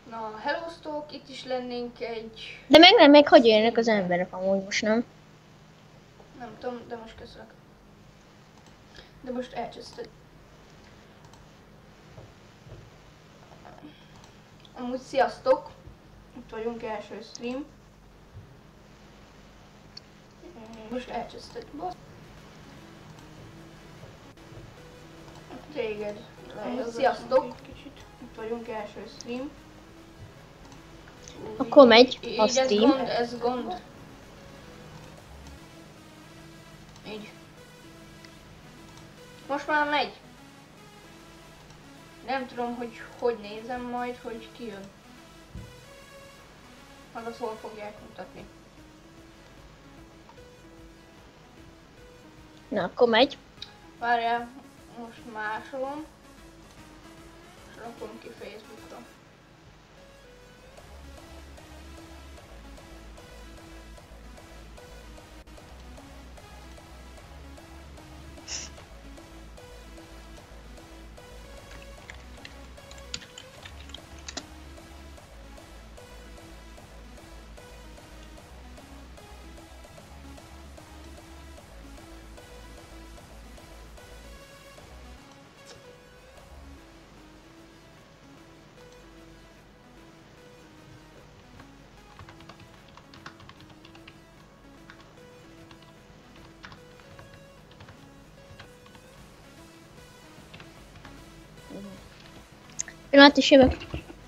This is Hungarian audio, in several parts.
Na, hellosztok, itt is lennénk egy... De meg hogy élnek az emberek amúgy most, nem? Nem tudom, de most köszönök. De most elcseszted. Amúgy sziasztok! Itt vagyunk, első stream. Most elcseszted. Téged. Amúgy sziasztok! Itt vagyunk, első stream. Akkor megy a stream. Ez gond. Így. Most már megy. Nem tudom, hogy nézem majd, hogy ki jön. Meg azt hol fogják mutatni. Na, akkor megy. Várjál, most másolom. És rakom ki Facebookra. Pillanat is jövök.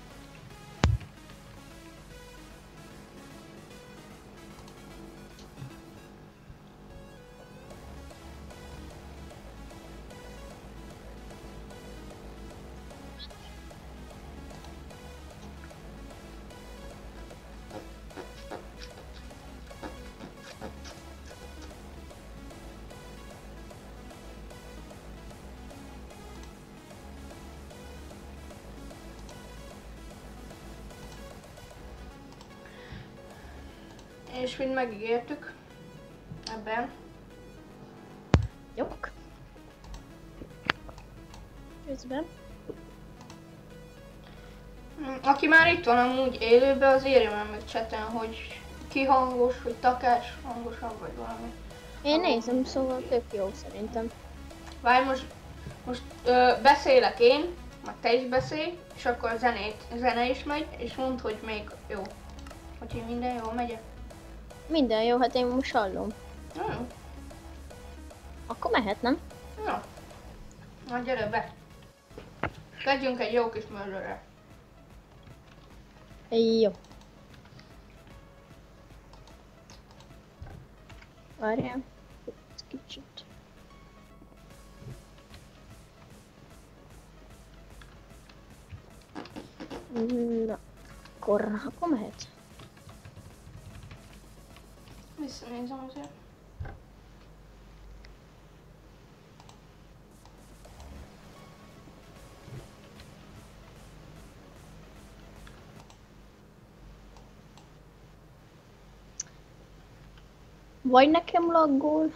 És mind megígértük ebben. Jók. Közben. Aki már itt van amúgy élőben, az írja már meg chaten, hogy ki hangos, hogy takás hangosabb vagy valami. Én nézem, szóval tök jó szerintem. Várj, most beszélek én, meg te is beszélj, és akkor a zene is megy, és mondd, hogy még jó. Hogy minden jól megy. Minden jó, hát én most hallom. Jó. Akkor mehet, nem? Na. Na gyere be. Kezdjünk egy jó kis mörrőre. Jó. Várjál. Kicsit. Na. Akkor mehet. Visszanézem azért. Vagy nekem laggol.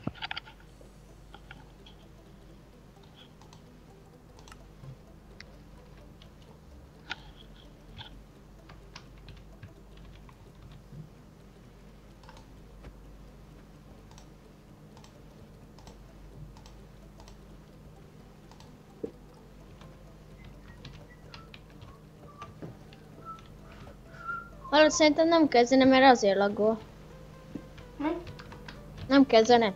Hallod, szerintem nem kezdene, mert azért laggol. Mi? Nem kezdene.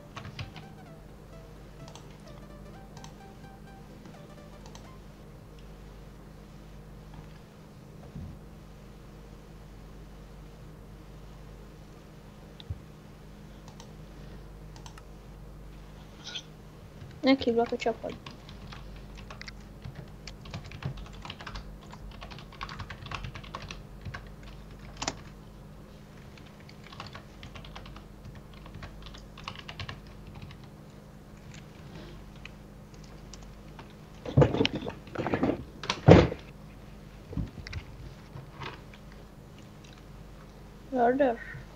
Meghívlak a csapat. Order.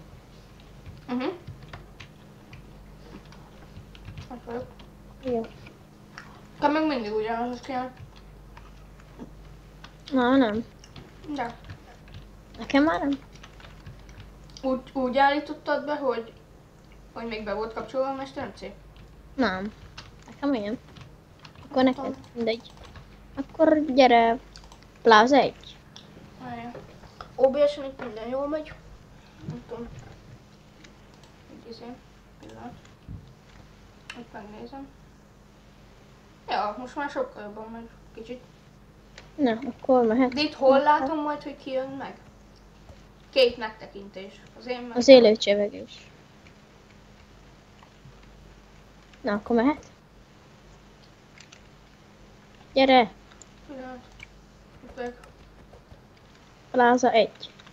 Ott vagyok. Jó. Te még mindig ugyanaz kell. Na, nem. De. Nekem már nem? Úgy állítottad be, hogy még be volt kapcsolva a mesteremcé? Nem. Nekem ilyen. Akkor neked mindegy. Akkor gyere. Plaza 1. Várjál. OBS-en itt minden jól megy. Nem tudom. Egy pillanat. Itt megnézem. Ja, most már sokkal jobban megy. Kicsit. Na, akkor mehet. De itt hol látom majd, hogy ki jön meg? Két megtekintés. Az én meg... Az élő csevegés. Na, akkor mehet. Gyere. Pillanat. Itt meg. Plaza 1.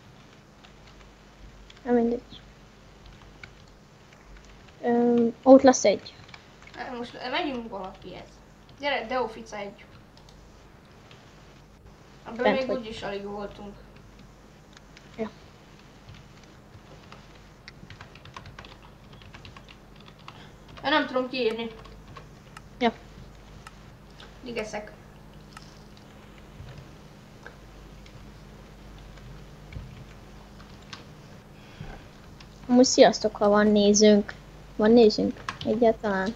Nem mindegy. Ott lesz 1. Most megyünk valakihez. Gyere, Deofica 1. Abban Bent még vagy. úgyis alig voltunk. Ja. Én nem tudom kiírni. Ja. Ligeszek. Amúgy sziasztok, ha van nézőnk. Van nézőnk? Egyáltalán.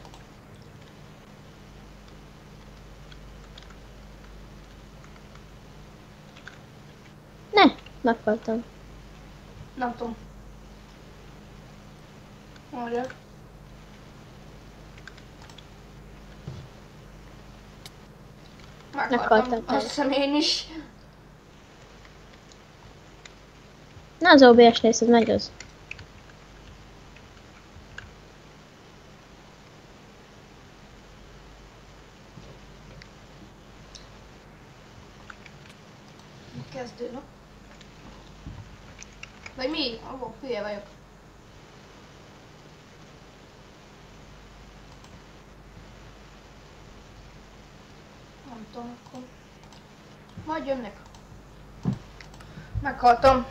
Ne! Meghaltam. Nem tudom. Várjál. Meghaltam. Azt hiszem én is. Na, az OBS nézed meg az. Kezdődök. Vagy mi? Abba, hülye vagyok. Nem tudom, akkor... Majd jönnek. Meghaltam.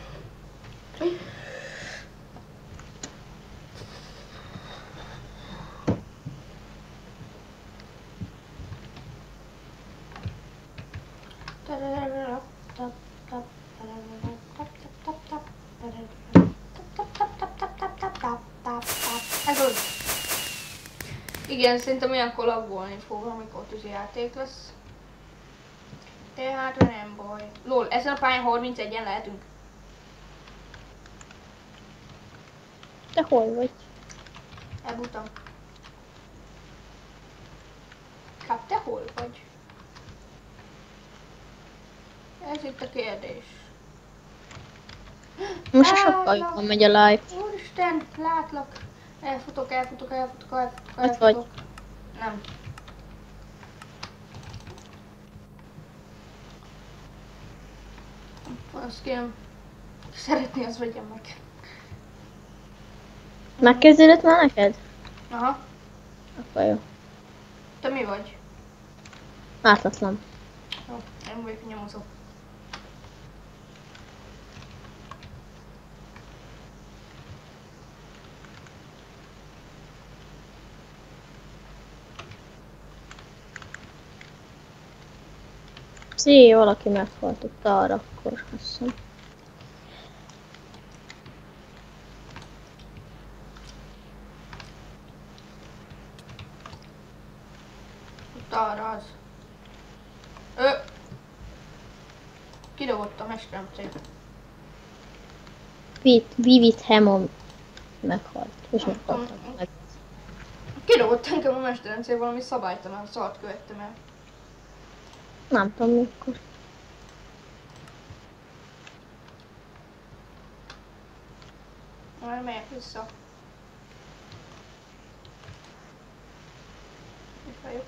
Ez az. Igen, szerintem olyan kollabbolni fog, amikor tűzi játék lesz. Tehát nem baj. Lol, ezen a pályán 31-en lehetünk. Te hol vagy? Elbutam. Kap, te hol vagy? Ez itt a kérdés. Most a sokkal jobban megy a live. Úristen, látlak. Elfutok. Ott vagy. Nem. Azt kérem. Szeretné, az vegyem meg. Megkezdődött már neked? Aha. Akkor jó. Te mi vagy? Ártatlan. Jó, én vagyok nyomozó. Szé, valaki meghalt ott arra, akkor azt hiszem. Ott arra az. Kidobott a mesteremcét. Vivit Hemon meghalt. És meghaltam meg. Kidobott engem a mesteremcét, valami szabálytalan szart követtem el. Nem tudom mikor. Már megyek vissza. Itt vagyok.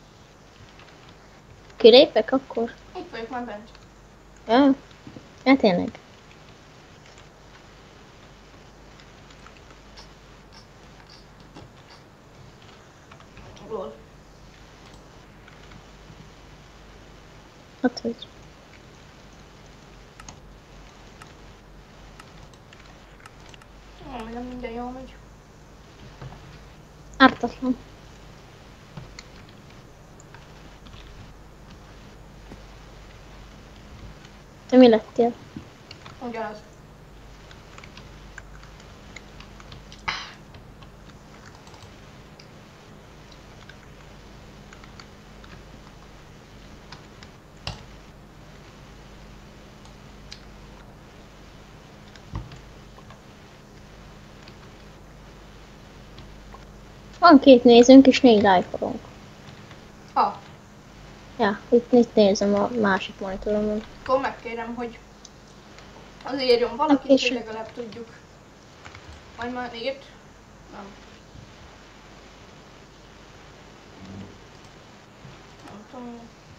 Kilépek akkor? Itt vagyok már bent. Ja. Ja, tényleg. Lol. Ott vagy. Nem minden jól megy. Ártatlan. Te mi lettél? Ugyanaz. Van 2 nézőnk és 4 lájkolónk. Ha, Ja, itt nézem a másik monitoromon. akkor megkérem, hogy az írjon valakit, Oké, hogy sure. legalább tudjuk. Majd már írt? Nem. Nem tudom.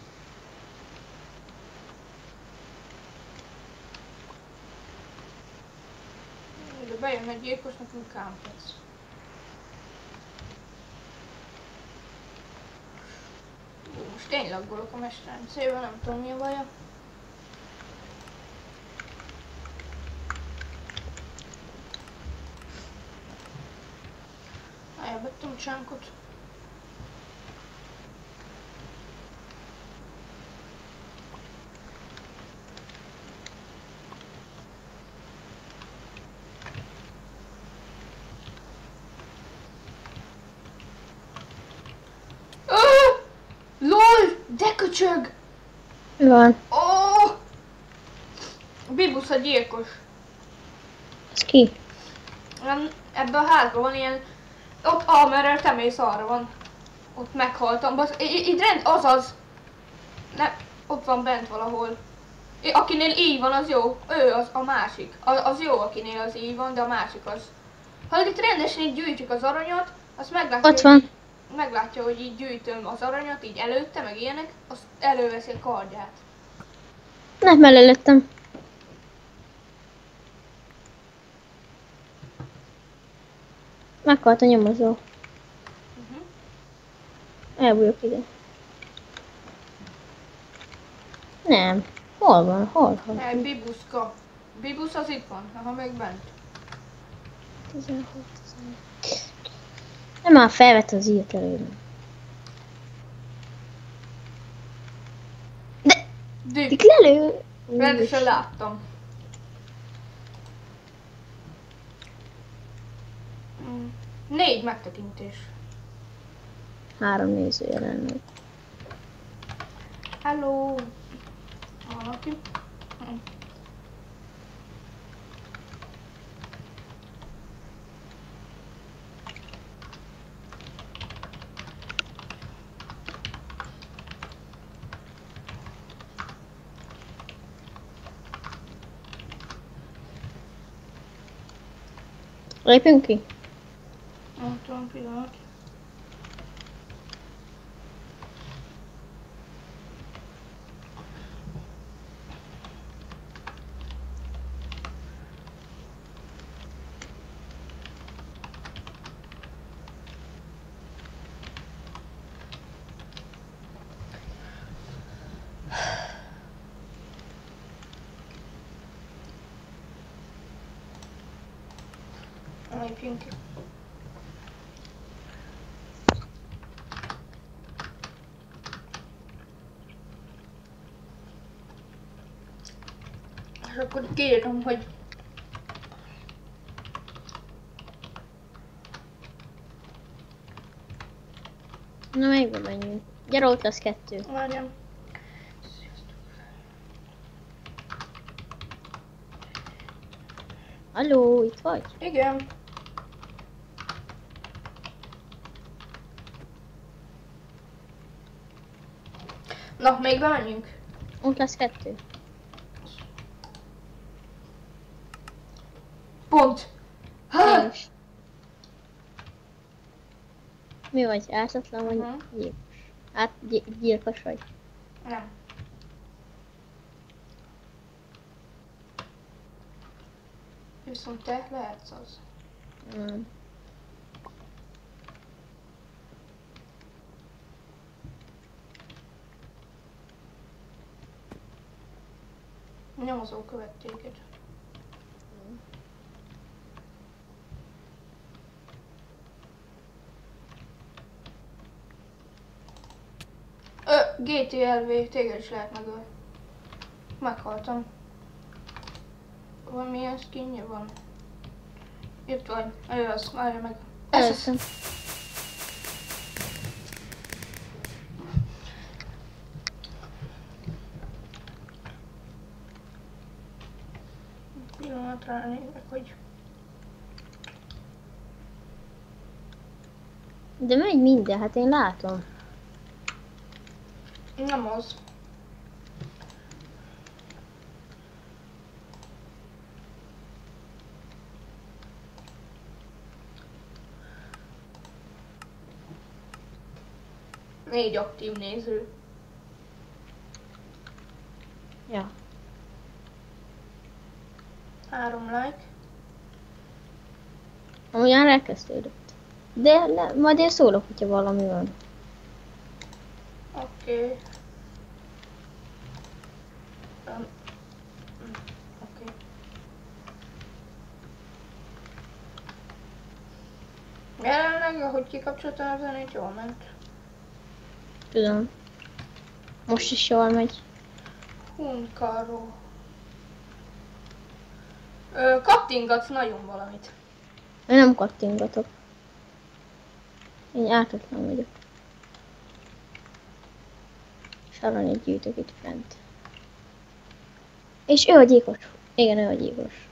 De bejön egy gyilkos, nekünk kámpec. Most én laggolok a mesterrendszerével, nem tudom mi a baja. Elvettem a csánkot. LOL! De köcsög! Mi van? Oh! Bibusz a gyilkos. Ez ki? Ebben a házban van ilyen... Ott amerrel te mész, arra van. Ott meghaltam. Itt rend, azaz. Ne, ott van bent valahol. Akinél így van, az jó. Ő az a másik. Az jó, akinél az így van, de a másik az. Ha itt rendesen így gyűjtjük az aranyat, azt meglátja, Ott van. meglátja, hogy így gyűjtöm az aranyat, így előtte, meg ilyenek, azt előveszi a kardját. Nem mellőttem. Meghalt a nyomozó. Elbújok ide. Nem. Hol van? Hol? Bibuszka. Bibusz az itt van, ha meg bent. 16. Nem már felvett az írt előre. Dük. Itt lelő. Rendesen láttam. Mm. 4 megtekintés. 3 néző jelenleg. Hello. Valaki. Lépjünk ki? Nem tudom, pillanat. Lépjünk ki. És akkor kiírom, hogy Na még menjünk. Gyere, ott lesz 2. várjam. Halló, itt vagy? Igen. Na, még bemenjünk. Ott lesz 2. Pont. Én is. Mi vagy? Ártatlan vagy gyilkos? Hát gyilkos vagy. Nem. Viszont te lehetsz az. Nem. Nyomozó követ téged. GTLV, téged is lehet megölni. Meghaltam. Valamilyen skinje van. Itt vagy. Ő az, várja meg. Előttem. Pillanatra nézek, hogy... De megy minden, hát én látom. Nem az. Négy aktív néző. Ja. 3 like. Amúgy elkezdődött. De majd én szólok, hogyha valami van. Oké. Oké. Jelenleg, ahogy kikapcsoltam a zenét, jól ment. Tudom. Most is jól megy. Hunkaró. Kattingatsz nagyon valamit. Én nem kattingatok. Én ártatlan vagyok. És aranyat gyűjtök itt fent. És ő a gyilkos. Igen, ő a gyilkos.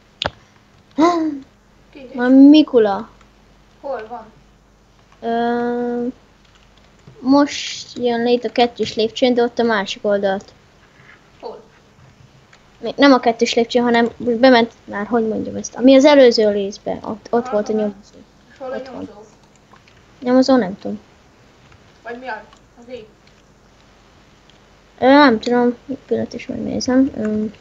Ki? Már Mikula. Hol van? Most jön le itt a 2-es lépcsőn, de ott a másik oldalt. Hol? Még nem a 2-es lépcső, hanem bement már, hogy mondjam ezt. Ami az előző részben, ott volt a nyomozó. És hol a Ott van. nyomozó? Nyomozó nem tudom. Vagy mi az? Az ég? Nem tudom, egy pillanat is megnézem.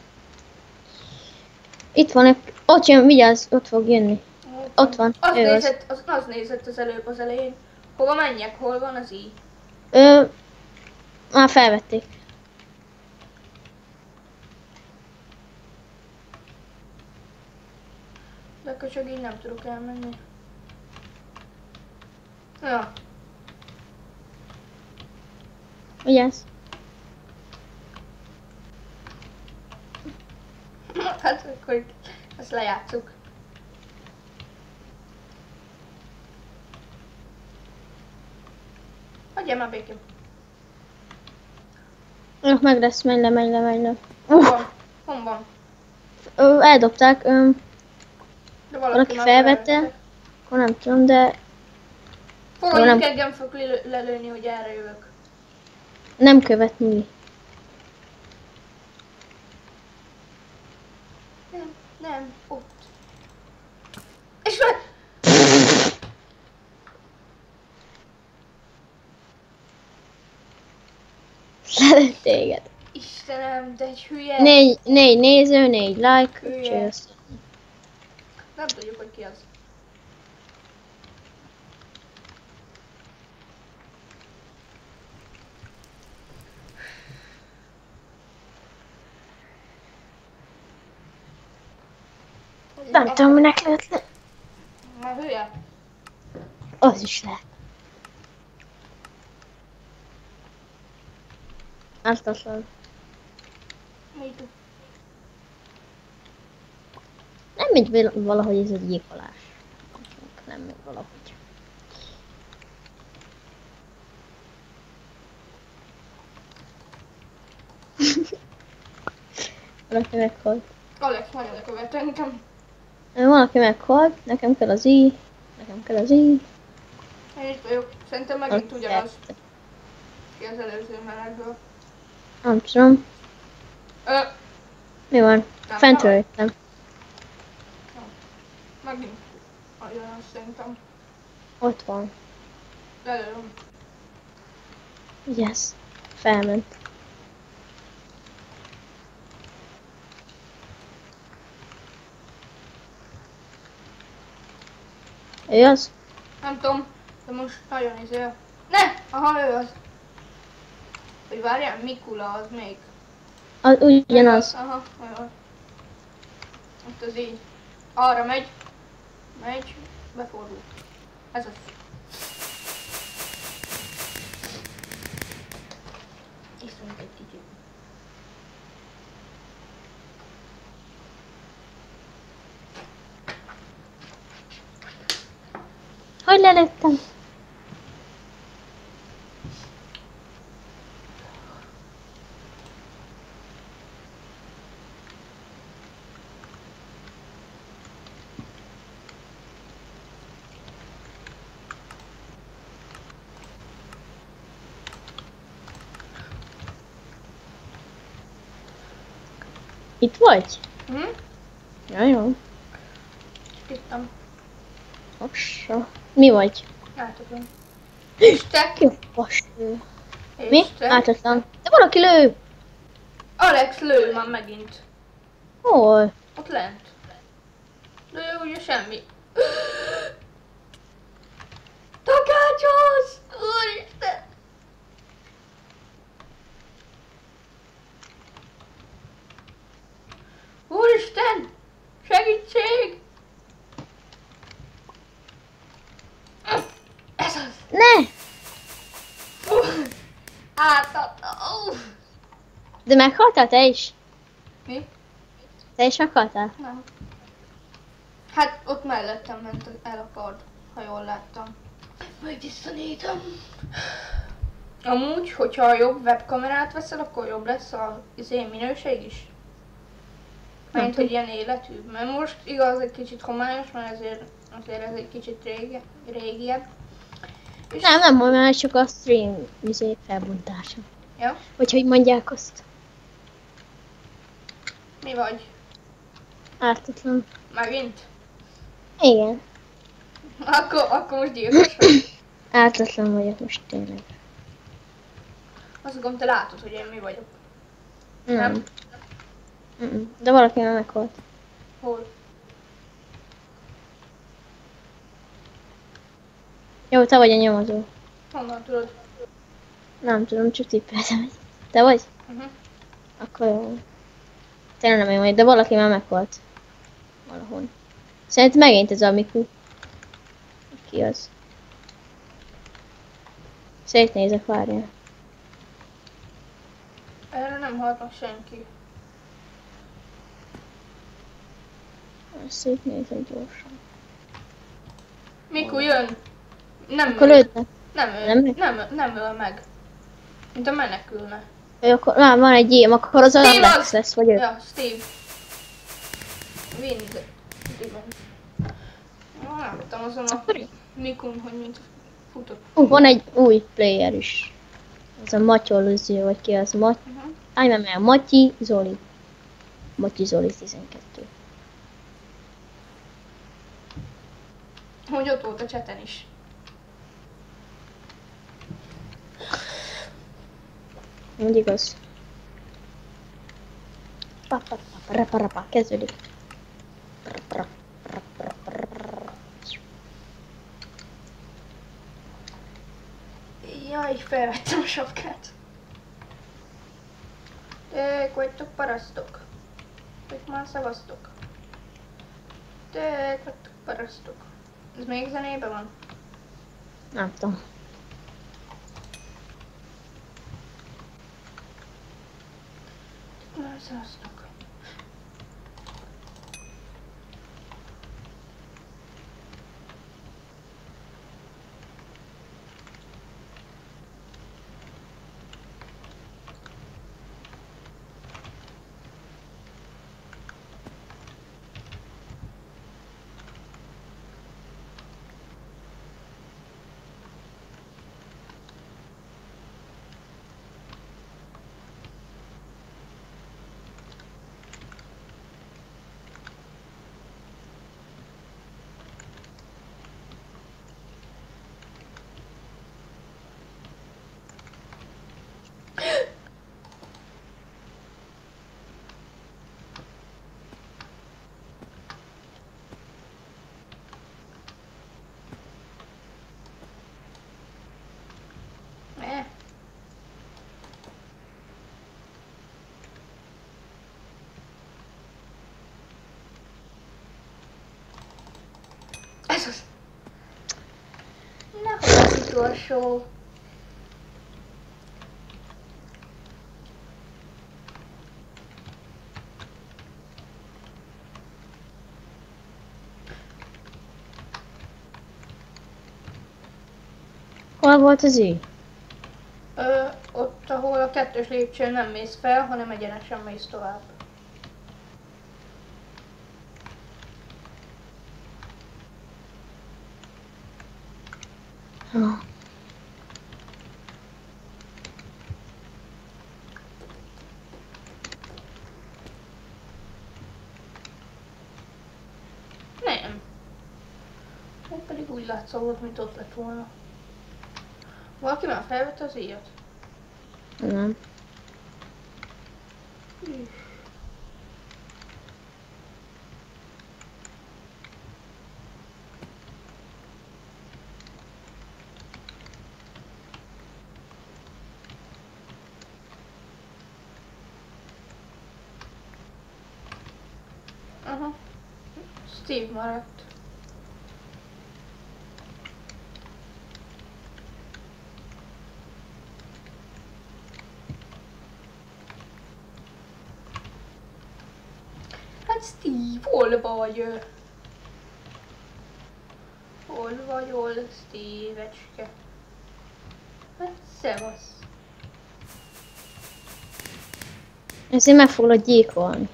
Itt van, ott jön, vigyázz, ott fog jönni. Ott van, Az ő az. nézett, az nézett az előbb az elején. Hova menjek? Hol van az így? Már felvették. De akkor csak így nem tudok elmenni. Ja. Vigyázz. Hát akkor ezt lejátszuk. Hagyjál már békén. Meg lesz, menj le. Hol van? Hol van? Eldobták, De valaki már felvette. Akkor nem tudom, de Fogadjuk, nem- engem fog lelőni, hogy erre jövök. nem követ mi. Nem, ott. És már... Lelőtt téged. Istenem, de egy hülye. 4 néző, 4 like. Hülye. Csősz. Nem tudjuk, hogy ki az. Nem tudom, minek lőtt le. Már hülye. Az is lehet. Ártatlan. Mi tud? Nem megy valahogy ez a gyilkolás. Nem megy valahogy. Valaki meghalt. Alex nagyon követ engem. Valaki meghalt, nekem kell az i. Nekem kell az i. Én itt vagyok. Szerintem megint ugyanaz. Ki az előző melegből. Nem tudom. Mi van? Nem, Fentről nem. jöttem. Megint ugyanaz szerintem. Ott van. Lelőm. Vigyázz. Felment. Ő az? Nem tudom, de most nagyon izé. Ne! Aha, ő az. Hogy várjál, Mikula az még. Ugyanaz. Aha, olyan. Ott az így. Arra megy. Megy. Befordul. Ez az. Iszunk egy kicsit. Jaj, lelőttem. Itt vagy? Hm? Ja, jó. Ittam. Hossa. Mi vagy? Átadom. És te? Ki a faső? És Mi? te? Ártatlan. De valaki lő! Alex lő már megint. Hol? Ott lent. De ő ugye semmi. Takácsos! Úristen! Úristen! Segítség! Ez az! Ne! Átadta! De meghaltál te is? Mi? Te is meghaltál? Nem. Hát ott mellettem ment el a kard, ha jól láttam. Majd visszanézem. Amúgy, hogyha jobb webkamerát veszel, akkor jobb lesz az én minőség is. Mert hogy ilyen életű. Mert most igaz, egy kicsit homályos, mert azért ez egy kicsit régiebb. És Nem, mert csak a stream felbontása. ja, Vagy hogy mondják azt. mi vagy? Ártatlan. Megint? Igen. Akkor most gyilkos vagy. Ártatlan vagyok most tényleg. Azt gondolom, te látod, hogy én mi vagyok. Nem. De valaki már meghalt. Hol? Jó, te vagy a nyomozó. Honnan tudod? Nem tudom, csak tippeltem, hogy te vagy? Uh-huh. Akkor jó. Tényleg nem én vagy, de valaki már meghalt. Valahol. Szerintem megint ez a Miku. Ki az? Szétnézek, várjál. Erre nem halt meg senki. Szétnézek gyorsan. Miku jön! Nem Akkor öl. lőd le. Nem öl. Nem? Nem öl meg. Mint a menekülne. Vagy akkor már van egy ilyen, akkor az Steve Alex az! lesz, vagy ő. Ja, Steve. Wind. Láttam azon a Mikun, hogy mint futott. Van egy új player is. Ez a Matyoluző, vagy ki az? Uh-huh. Állj már meg, Matyi Zoli. Matyi Zoli 12. Hogy ott volt a cseten is. Úgy igaz. Parapa, kezdődik. Jaj, felvettem a sapkát. Te vagytok parasztok. Ők már szavaztok. Te vagytok parasztok. Ez még zenében van? Nem tudom. Már szavaztok. Ne. Ez az. Nehogy az utolsó. Hol volt az ű? Ott, ahol a 2-ös lépcsőn nem mész fel, hanem egyenesen mész tovább. Ha. Nem. Ott pedig úgy látszott, mint ott lett volna. Valaki már felvette az íjat? Nem. Aha. Steve maradt. Hát Steve, hol vagy? Hol vagy, hol Steve-ecske? Hát szevasz. Ezért meg foglak gyilkolni.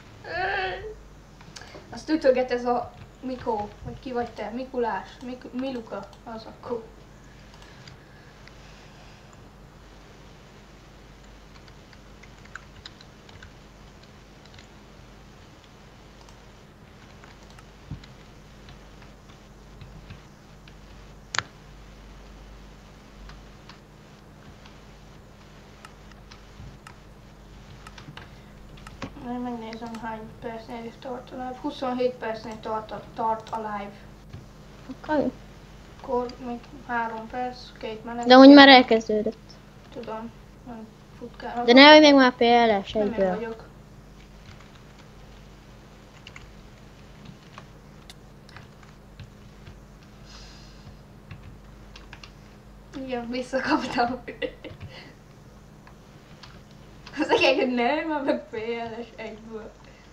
Azt ütöget ez a Mikó, vagy ki vagy te? Mikulás, Miluka, az akkor. Majd megnézem hány percnél tart a live. 27 percnél tart a live. Akkor. Akkor még 3 perc, 2 menet. De úgy már elkezdődött. Tudom, nem futkál. De ne, hogy még már PLS Nem én egyből. vagyok. Igen, visszakaptam. Az egész nem, már meg PLS egyből.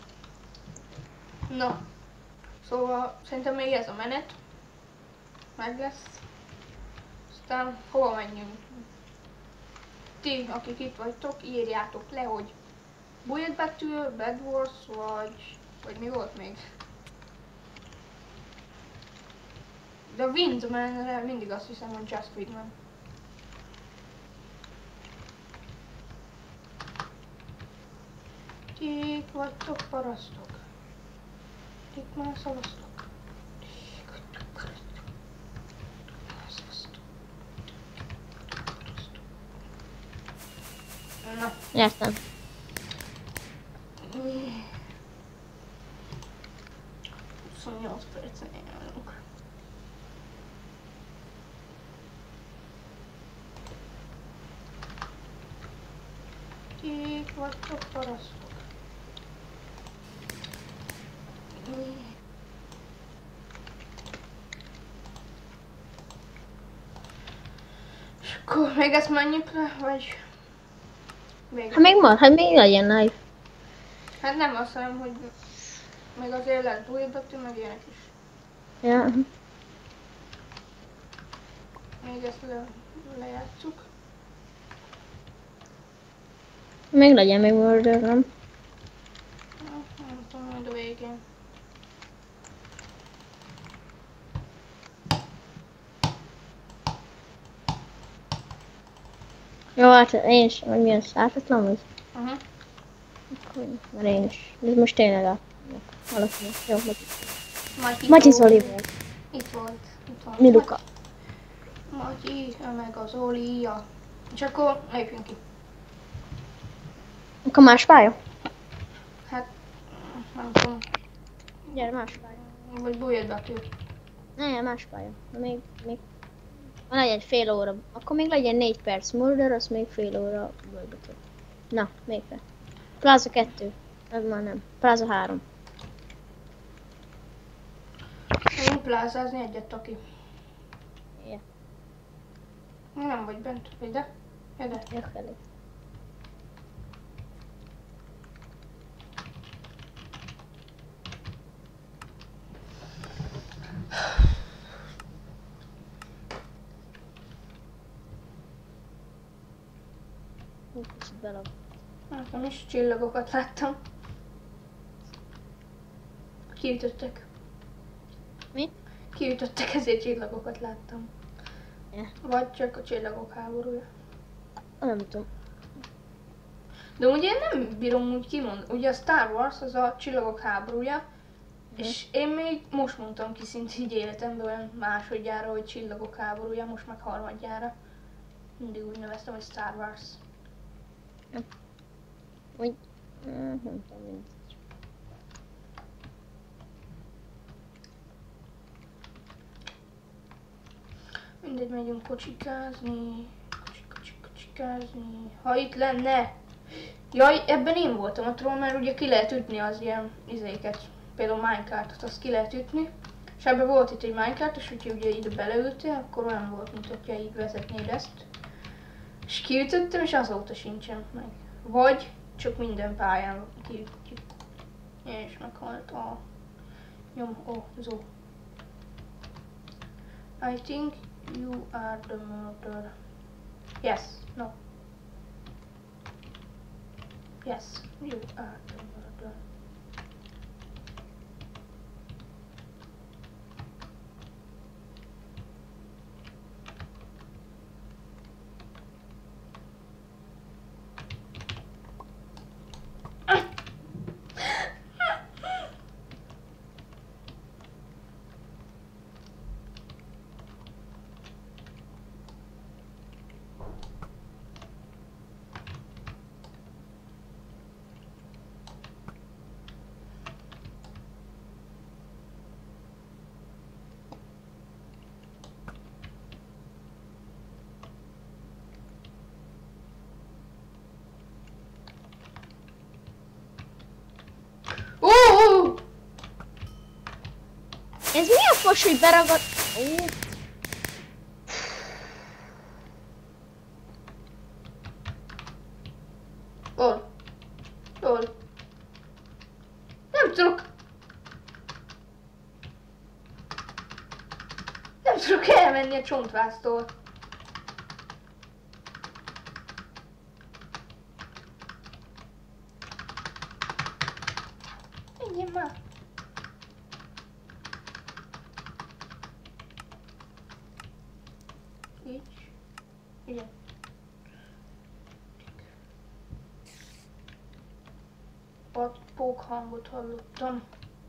Na, szóval szerintem még ez a menet. Meg lesz. Aztán hova menjünk? Ti, akik itt vagytok, írjátok le, hogy Bullet Battle, Bed Wars, vagy mi volt még? De a Windman-re mindig azt hiszem, hogy Just Windman. Kik vagytok parasztok? Kik már szavaztok? Kik vagytok parasztok? Már szavaztok? Na. Értem. Mm. 28 percen járunk. Kik vagytok parasztok? És akkor még ezt menjük le, vagy... Még... Hát még legyen live. Hát nem azt hiszem, hogy még azért lesz újítottunk, meg ilyenek is. Ja. Még ezt lejátszuk. Még legyen még Murder, nem? Nem tudom, majd a végén. Jó, hát én is, hogy milyen szártatlan vagy? Aha. Akkor, mert én is. Ez most tényleg a... Valaki. Jó, Matyi Matyi Zoli volt. Itt volt. Miluka. Matyi, meg az Zolia. És akkor lépjünk ki. Akkor más pálya? Hát, nem tudom. Gyere, más pálya. Vagy Bullet Battle. Ne, más pálya. Még... Van egy fél óra. Akkor még legyen 4 perc Murder, az még fél óra Bullet. Na, még fel. Plaza 2. Meg már nem. Plaza 3. Én plázázni egyet, aki. Ja. Nem vagy bent. Ide? Ide. Jök elég. belag. Nekem is csillagokat láttam. Kiütöttek. Mi? Kiütöttek, ezért csillagokat láttam. Ja. Vagy csak a csillagok háborúja. Nem tudom. De ugye én nem bírom úgy kimondani. Ugye a Star Wars az a csillagok háborúja, és én még most mondtam ki szinte így életemben olyan másodjára, hogy csillagok háborúja, most meg harmadjára. Mindig úgy neveztem, hogy Star Wars. Úgy... Nem tudom, mindegy. Mindegy, megyünk kocsikázni. Kocsikázni. Ha itt lenne! Jaj, ebben én voltam a troll, mert ugye ki lehet ütni az ilyen izéket. Például minecartot, azt ki lehet ütni. És ebben volt itt egy minecart, és hogyha ugye ide beleültél, akkor olyan volt, mint hogyha így vezetnéd ezt. És kiütöttem, és azóta sincsen meg. Vagy csak minden pályán kiütjük. És meghalt a... Zó. I think you are the murderer. Yes, no. Yes, you are the murderer. Ez mi a fos, hogy beragad... Hol? Nem tudok! Nem tudok elmenni a csontváztól. Menjél már! Így. Igen. Ott pókhangot hallottam.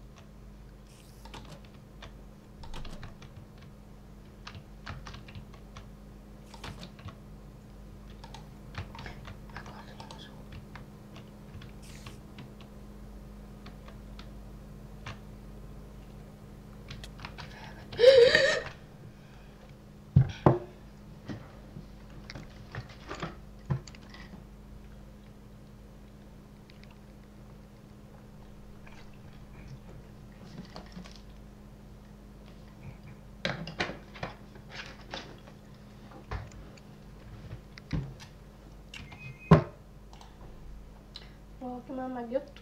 Valaki már megjött.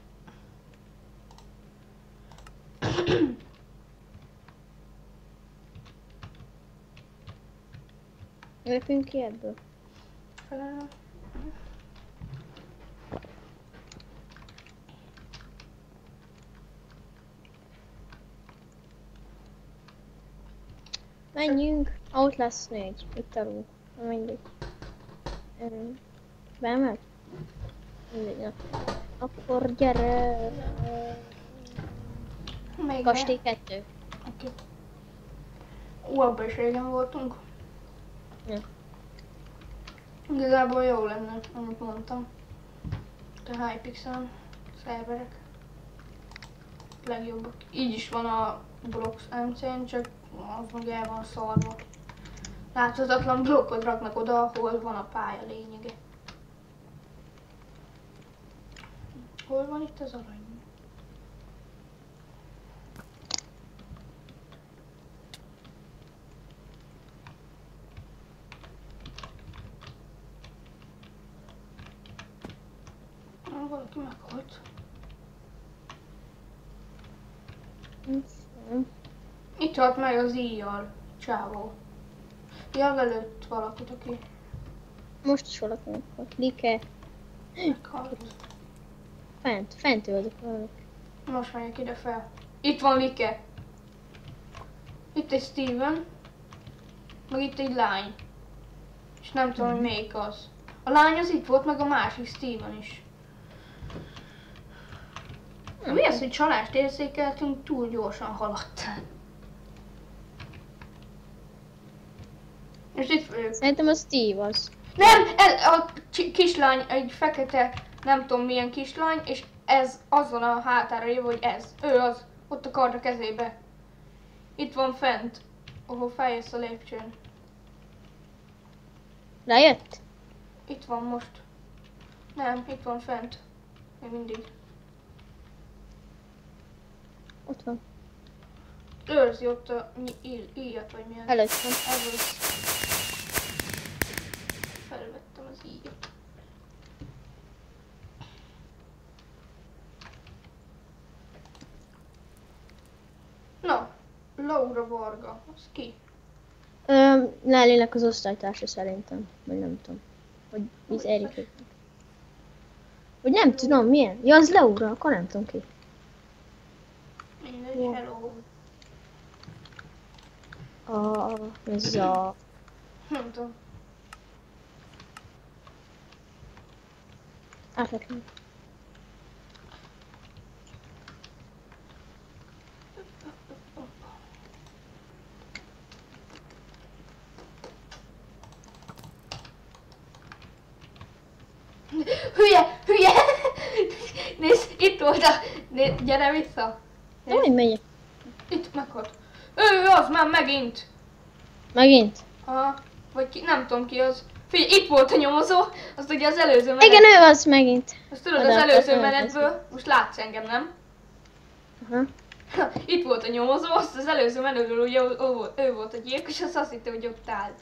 Lépünk ki ebből. Felelem. Menjünk. Ott lesz 4. Itt alul. Mindegy. Beemelt? Mindegy, na. Akkor gyere. Még Kastély 2. Oké. Abban is régen voltunk. Ja. Igazából jó lenne, amit mondtam. A Hypixel szerverek. Legjobbak. Így is van a Blocks MC-n, csak az meg el van szarva. Láthatatlan blokkot raknak oda, ahol van a pálya lényege. Hol van itt az arany? Valaki meghalt. Itt halt meg az íjjal, csávó. Ja, lelőtt valakit, aki... Most is valaki meghalt. Like. Meghalt. Fent öldök valamit. Most megyek ide fel. Itt van Like. Itt egy Steven. Meg itt egy lány. És nem tudom, hogy melyik az. A lány az itt volt, meg a másik Steven is. Mi az, hogy csalást érzékeltünk, túl gyorsan haladtál. És itt vagyok. Szerintem a Steve az. Nem! Ez a kislány, egy fekete, nem tudom milyen kislány, és ez azon a hátára jövő, hogy ez. Ő az. Ott a kard a kezébe. Itt van fent, ahol feljössz a lépcsőn. Lejött? Itt van most. Nem, itt van fent. Még mindig. Ott van. Őrzi ott a íjat, vagy milyen. Előtt van. Ez az. Felvettem az íjat. Na, Laura Varga, az ki? Nellynek az osztálytársa szerintem. Vagy nem tudom. Vagy az Erik. Vagy nem tudom milyen. Ja, az Laura, akkor nem tudom ki. Mindegy, Jó. hello. Ez a... Nem tudom. Átletem. Hülye! Hülye! Nézd, itt volt a... Gyere vissza! De hogy megyek? Itt meghalt. Ő az már megint! Megint? Aha. Vagy ki, nem tudom ki az. Figyelj, itt volt a nyomozó, azt ugye az előző menet. Igen, ő az megint. Azt tudod, Oda az előző akartam menetből, most látsz engem, nem? Aha. Itt volt a nyomozó, azt az előző menetből ugye ő volt a gyilkos, azt hitte, hogy ott állt.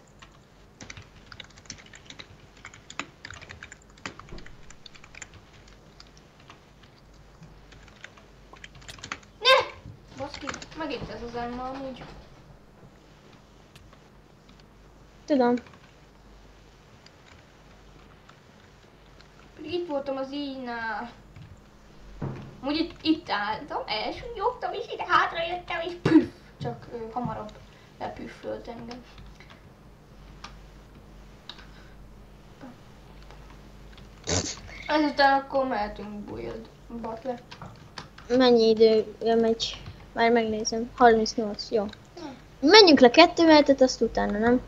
Ne! Baszki, megint ez az Emma amúgy. Tudom. Pedig itt voltam az íjnál. Amúgy itt álltam, elsúnyogtam, és ide hátrajöttem, és püff! Csak hamarabb lepüffölt engem. Ezután akkor mehetünk Build Butler. Mennyi idő megy? Már megnézem. 38, jó. Menjünk le 2 menetet, azt utána, nem?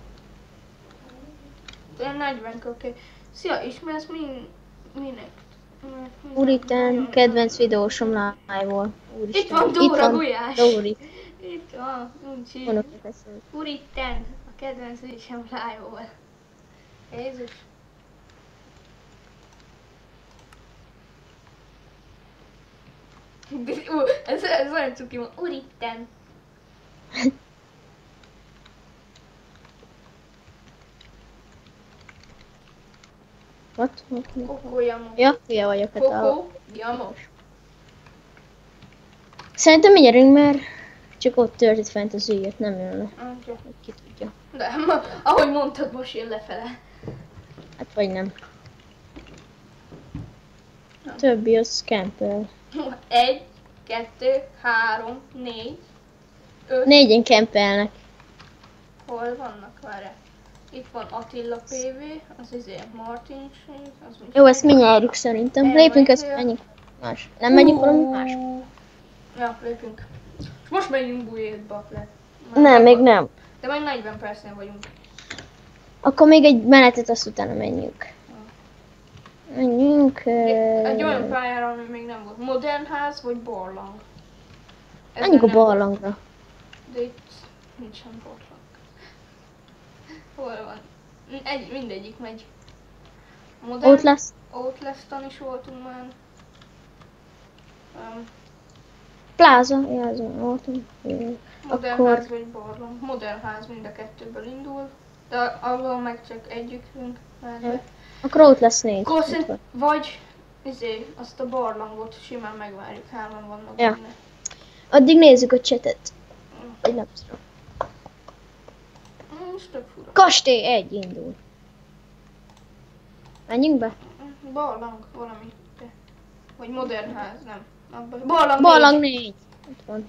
Olyan 40 oké. Szia, ismersz minek? Úristen, kedvenc videósom live-ból. Úristen. Itt van Dóra Gulyás. Dóri. Itt van, úgy Mondok beszélni. Úristen, a kedvenc videósom live-ból. Jézus. Ez olyan cuki van. Úristen. What? Kokó Jamo. Ja, hülye vagyok. Hát Kokó Jamo. Szerintem gyerünk, mert csak ott töltött fent az ügyet, nem jön le. Okay. Ki tudja. De ahogy mondtad, most jön lefele. Hát vagy nem. A többi az campel. 1, 2, 3, 4, 5. 4-en campelnek. Hol vannak? Várjál. Itt van Attila PV, az Martin Sheen, az úgy. Jó, ezt mi nyerjük szerintem. Lépjünk ezt, menjünk más. Nem megyünk valami más? Ja, lépjünk. Most megyünk Build Butler. Nem, még nem. De majd 40 percnél vagyunk. Akkor még egy menetet, azt utána menjünk. Menjünk. Egy olyan pályára, ami még nem volt. Modern ház vagy barlang? Menjünk a barlangra. De itt nincsen barlang. Hol van? Mindegyik megy. Modern, Outlast-on is voltunk már. Plaza, ja, azon voltunk. Modern Akkor... ház vagy barlang. Modern ház mind a kettőből indul. De ahol meg csak egyikünk mellett. Akkor Outlast 4. Vagy azt a barlangot simán megvárjuk, 3-an vannak Ja. benne. Addig nézzük a chatet. Egy napszra. Most tök fura. Kastély 1 indul. Menjünk be? Barlang valami. Vagy modern ház, nem. Barlang Barlang 4. 4. Ott van.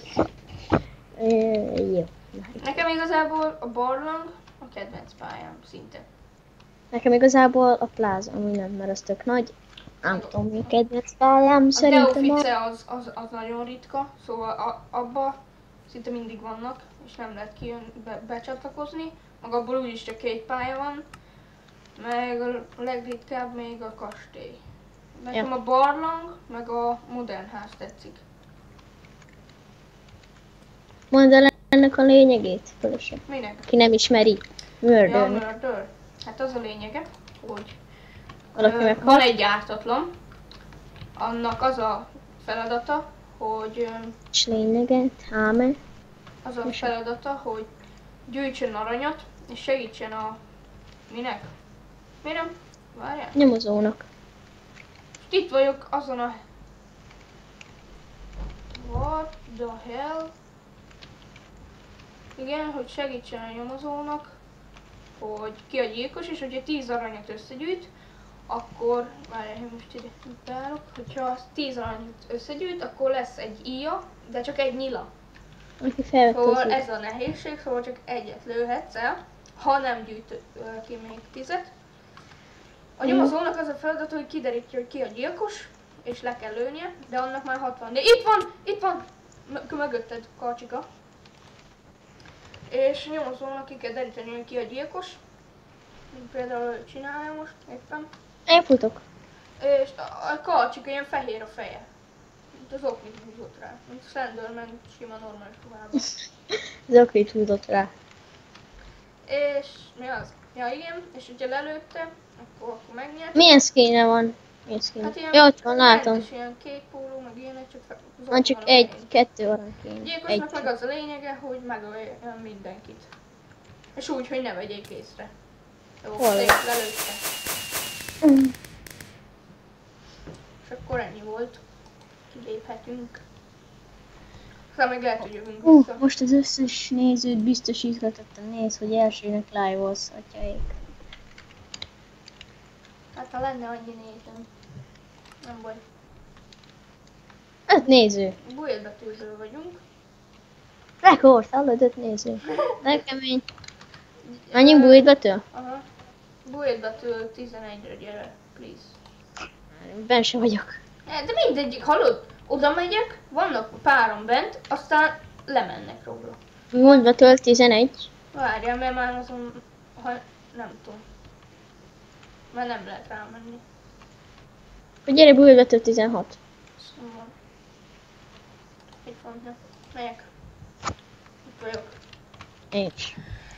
Jó. Nekem igazából a barlang a kedvenc pályám szinte. Nekem igazából a pláza, ami nem, mert az tök nagy. Nem tudom, mi a kedvenc pályám, A szerintem Geofixe az nagyon ritka, szóval abba szinte mindig vannak, és nem lehet becsatlakozni. Meg abból úgyis csak 2 pálya van, meg a legritkább még a kastély. Nekem a barlang, meg a modern ház tetszik. Mondd el ennek a lényegét, fölösebb. Minek? Aki nem ismeri. Ja, Murder. Murder. Hát az a lényege, hogy Valaki meghal. van egy ártatlan, annak az a feladata, hogy És lényeget, háme. az a feladata, hogy gyűjtsön aranyat, és segítsen a... Minek? Mi nem? Várjál. Nyomozónak. Itt vagyok azon a... What the hell? Igen, hogy segítsen a nyomozónak, hogy ki a gyilkos, és hogyha 10 aranyat összegyűjt, akkor... Várjál, hogy most ide beállok. Hogyha 10 aranyat összegyűjt, akkor lesz egy íja, de csak egy nyila. Aki felvette Szóval az ez a nehézség, szóval csak egyet lőhetsz el, ha nem gyűjt ki még 10-et. A nyomozónak az a feladat, hogy kiderítje, hogy ki a gyilkos, és le kell lőnie, de annak már 60. De itt van! Mögötted, Karcsika. És a nyomozónak ki kell deríteni, hogy ki a gyilkos. Például ő csinálja most éppen. Elfutok. És a Karcsika ilyen fehér a feje. Mint az oknit húzott rá. Mint Slenderman sima normális ruhában. Zokrit húzott rá. És mi az? Ja igen, és hogyha lelőtte, akkor megnyert. Milyen skinne van? Milyen skinne? Hát ilyen, Ja, ott van, látom. rendes ilyen kék póló, meg ilyenek, csak Van csak egy, 2 arany kéne. Gyilkosnak meg az a lényege, hogy megölje mindenkit. És úgy, hogy ne vegyék észre. Jó, Hol? lelőtte. Mm. És akkor ennyi volt. Kiléphetünk. Aztán meg lehet, hogy jövünk Hú, vissza. most az összes nézőt biztosíthatatlan néz, hogy elsőnek live-olsz, atyaik. Hát ha lenne annyi nézőm. Nem baj. 5 néző. Bújjelbetűző vagyunk. Rekord, hallod, 5 néző. De kemény. Mennyi bújtbetől? Aha. Bújjelbetű 11-re gyere, please. Ben sem vagyok. De mindegyik, hallod? Oda megyek, vannak páron bent, aztán lemennek róla. Mondva tölt 11. Várjál, mert már azon, ha nem tudom. Már nem lehet rámenni. Hogy gyere bújtbetől 16. Szóval. Itt van, ja. Megyek. Itt vagyok. Én is.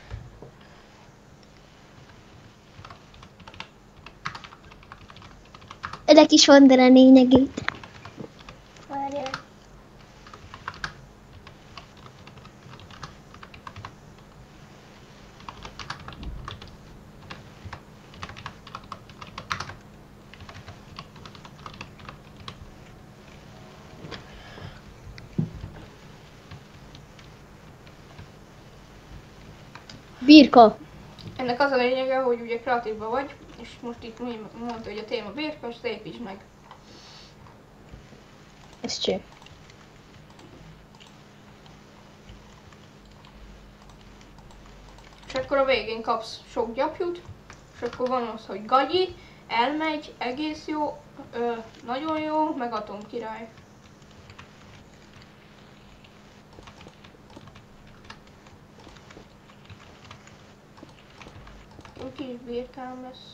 Ennek is van, de a lényegét. Várjál. Birka. Ennek az a lényege, hogy ugye kreatívban vagy, és most itt mondta, hogy a téma birka, és építsd meg. Ez cső. És akkor a végén kapsz sok gyapjút, és akkor van az, hogy gagyi, elmegy, egész jó, nagyon jó, meg atomkirály. Egy kis birkám lesz.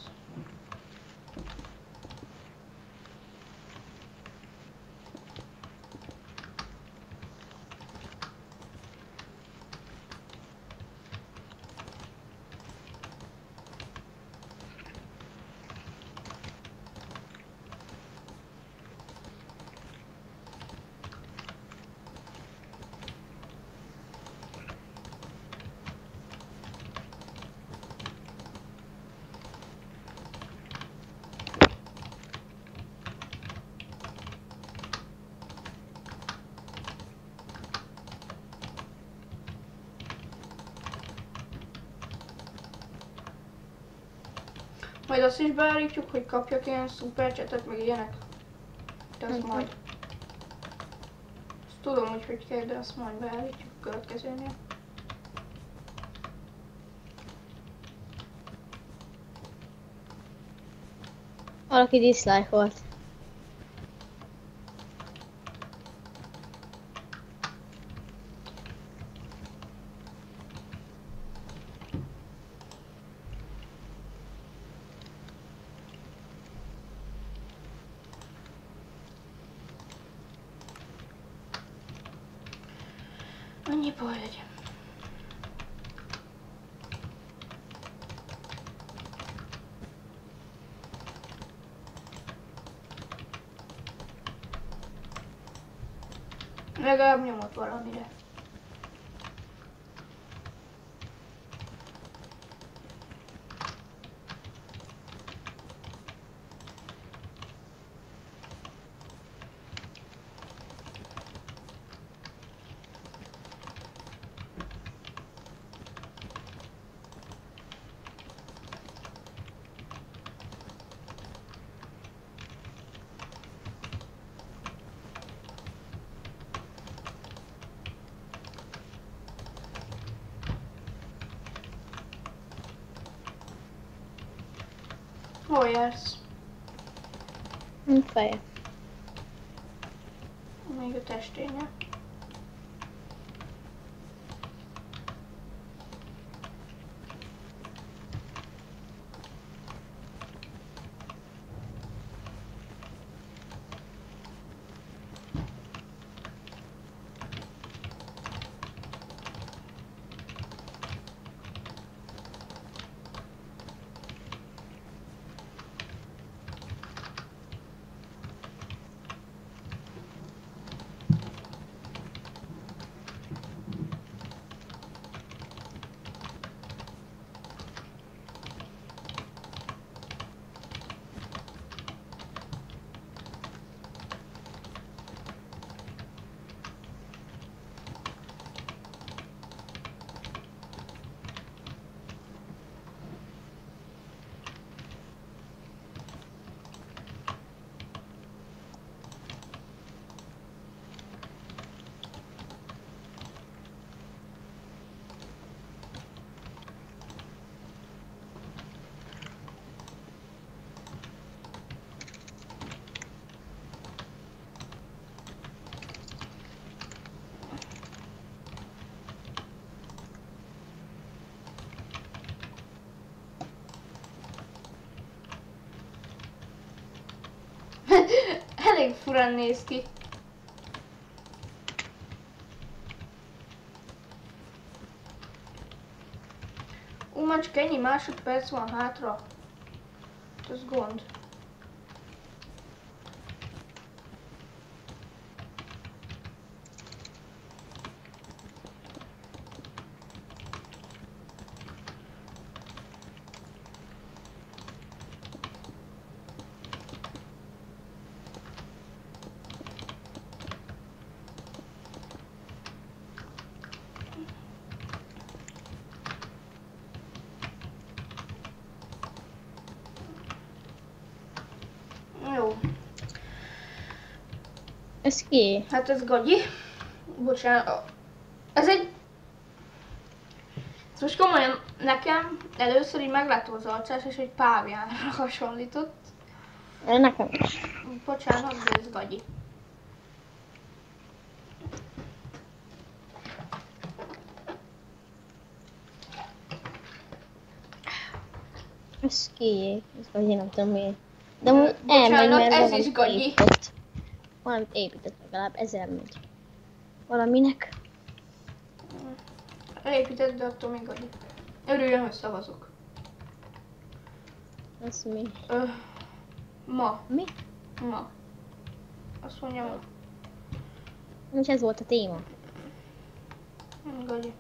Majd azt is beállítjuk, hogy kapjak ilyen szupercsetet, meg ilyenek. De azt majd. Azt tudom, hogy kell, de azt majd beállítjuk a következőnél. Valaki dislike volt. Annyi baj legyen. Legalább nyomott valamire. Hol jársz? Mint feje. Még a testénél. Elég furán néz ki. Már csak ennyi másodperc van hátra. Ez gond. Jó. Ez ki? Hát ez gagyi. Bocsánat. Ez egy... Ez most komolyan nekem először így meglátom az arcát, és egy páviánra hasonlított. Nekem is. Bocsánat, de ez gagyi. Ez ki? Ez vagy én nem tudom miért. De most Bocsánat, elmegy, mert ez valamit is gagyi. épített. Valamit épített legalább, ez elmegy. Valaminek. Elépített, de attól még gagyi. Örüljön, hogy szavazok. Ez mi? Ma. Mi? Ma. Azt mondja ma. És ez volt a téma. Gagyi.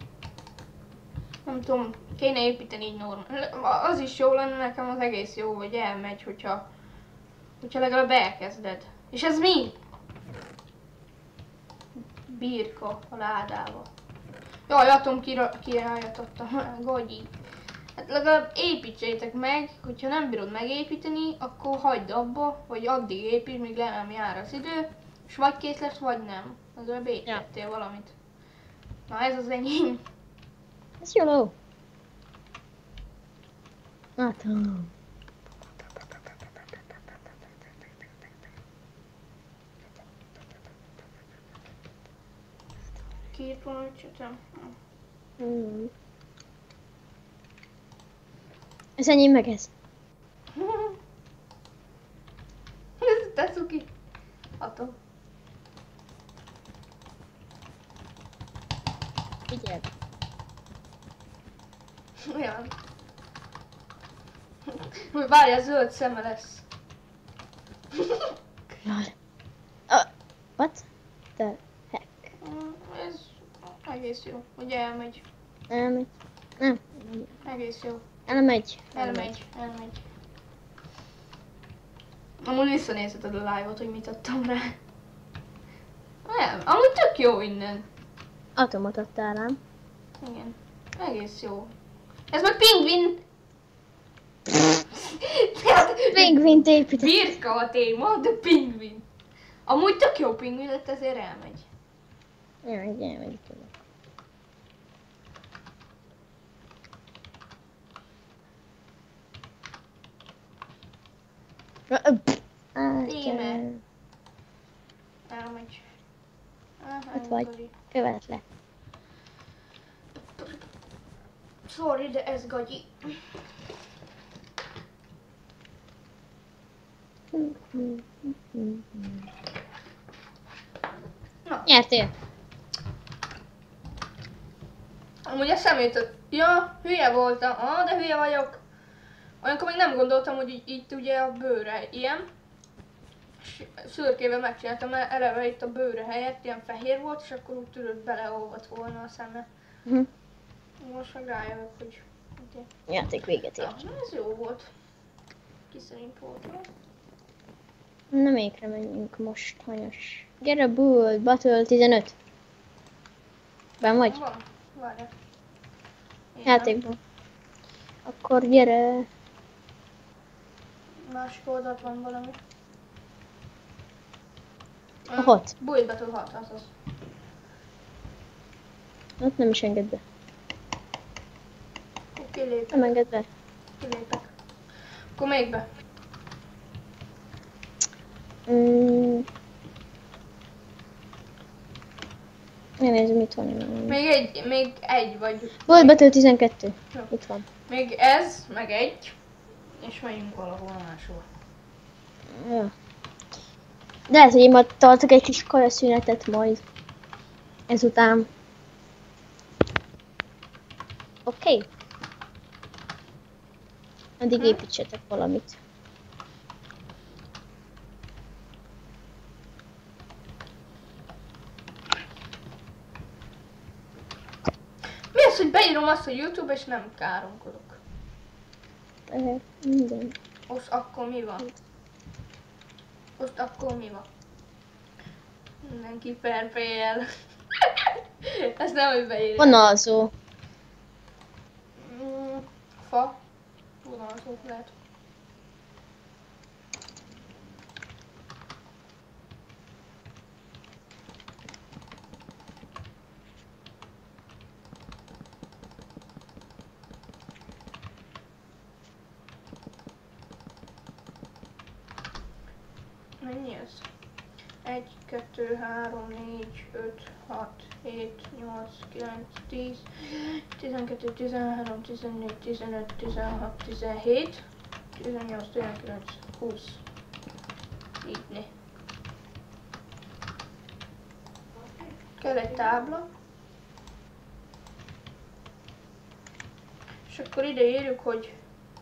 Nem tudom, kéne építeni így normál. Az is jó lenne, nekem az egész jó, hogy elmegy, hogyha legalább elkezded. És ez mi? Birka a ládába. Jaj, atom királyat adtam. Gagyi. Hát legalább építsétek meg, hogyha nem bírod megépíteni, akkor hagyd abba, vagy addig építs, míg le nem jár az idő, és vagy kész lesz, vagy nem. Legalább építettél valamit. Na ez az enyém. Ez jó. Hát, Két valamit csináltam. ez enyém meg ez. Ez te cuki. Hatom. Figyeld. Olyan. Hogy várjál, zöld szeme lesz. Jaj. What the heck? Ez egész jó. Ugye elmegy. Elmegy. Nem. Egész jó. Elmegy. Elmegy. Amúgy visszanézheted a live-ot, hogy mit adtam rá. Nem, amúgy tök jó innen. Atomot adtál rám. Igen. Egész jó. Ez meg pingvin! Pingvint épített. Birka a téma, de pingvin. Amúgy tök jó pingvin lett, ezért elmegy. Elmegy. Íme. Elmegy. Ott vagy. Követlek. Sorry, de ez gagyi. Na. Nyertél. Amúgy eszembe jutott. Ja, hülye voltam. De hülye vagyok. Olyankor még nem gondoltam, hogy itt ugye a bőre ilyen. És szürkével megcsináltam, mert eleve itt a bőre helyett ilyen fehér volt, és akkor úgy tudod beleolvadt volna a szeme. Most meg rájövök, hogy... Játék véget ért. Ez jó volt. Ki szerint volt jó. Na melyikre menjünk most, hanyas? Gyere, Bull, Battle 15. Ben vagy? Van, várjál. Játékban. Akkor gyere. Másik oldalt van valami. A 6. Build Battle 6, azaz. Ott nem is enged be. Kilépek. Nem enged be. Kilépek. Akkor még be. Nézzük, mit van. Még egy vagy. Bull Battle 12. Jó. Itt van. Még ez, meg egy. És megyünk valahol máshol. Ja. De lehet, hogy én majd tartok egy kis kajaszünetet majd. Ezután. Oké. Addig építsetek valamit. Mi az, hogy beírom azt, hogy YouTube és nem káromkodok? Minden. Most akkor mi van? Mindenki per PL. Ezt nem, hogy beírja. Vonalzó. Fa. Vonalzó lehet. Mennyi ez? 1, 2, 3, 4, 5, 6, 7, 8, 9, 10, 12, 13, 14, 15, 16, 17, 18, 19, 20. Így né. Kell egy tábla. És akkor ide írjuk, hogy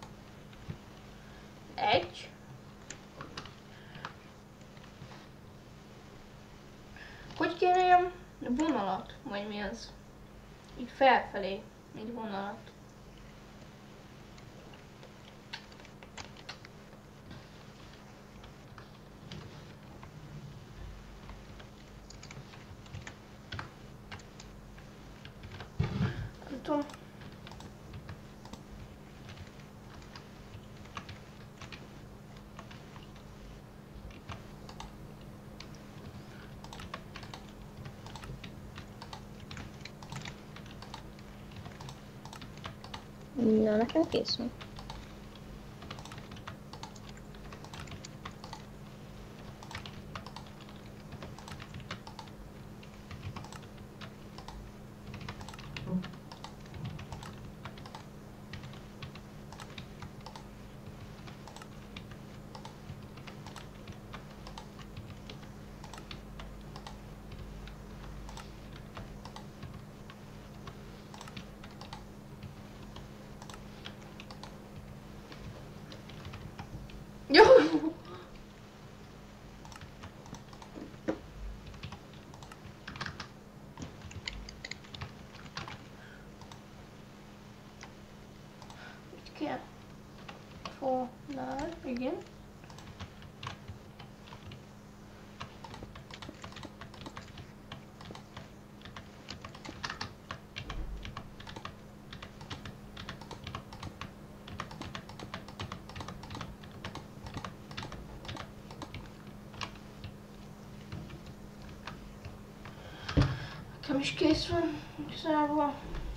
1. Hogy kéne ilyen vonalat, vagy mi az? Így felfelé, egy vonalat. Nem tudom. Na, nekem kész van. Jó. Itt kell. Fonál, igen. Nekem is kész van, igazából.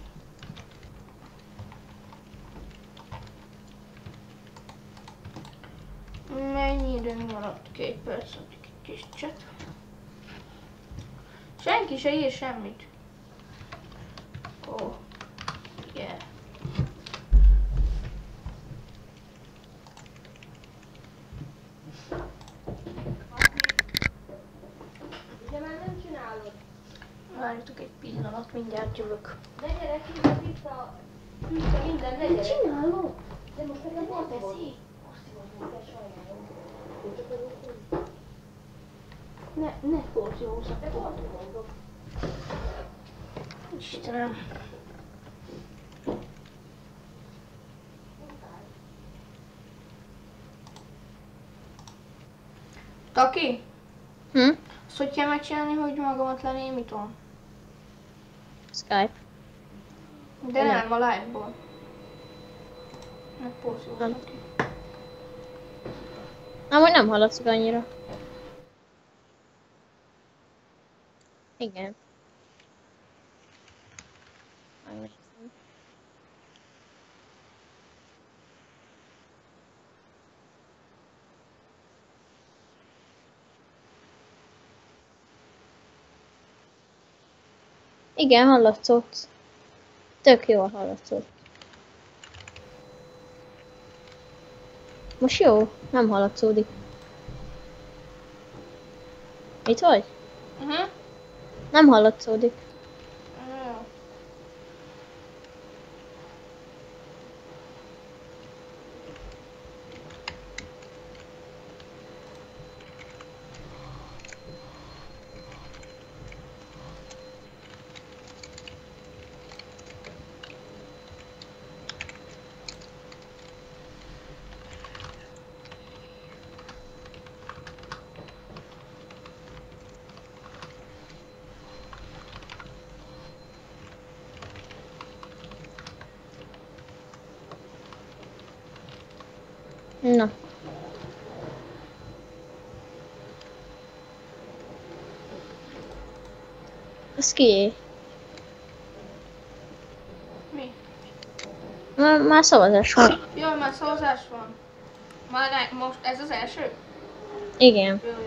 Mennyi időnk maradt? 2 perc, addig egy kis chat. Senki se ír semmit. Oh, yeah. De már nem csinálod. Várjatok egy pillanat, mindjárt jövök. Ne gyere ki, vissza minden, ne gyere. Csinálom. De most nekem volt teszi. Ne porciózzatok. De volt mondok. Istenem. Taki? Azt hogy kell megcsinálni, hogy magamat lenémítom? Skype. De nem a live-ból. Ne porciózzatok ki. Amúgy nem hallatszik annyira. Igen. Megnézem. Igen, hallatszott. Tök jól hallatszott. Most jó? Nem hallatszódik. Itt vagy? Nem hallatszódik. Jó. Na. Ez kié? Mi? Már szavazás van. Jó, már szavazás van. Most ez az első? Igen. Jó.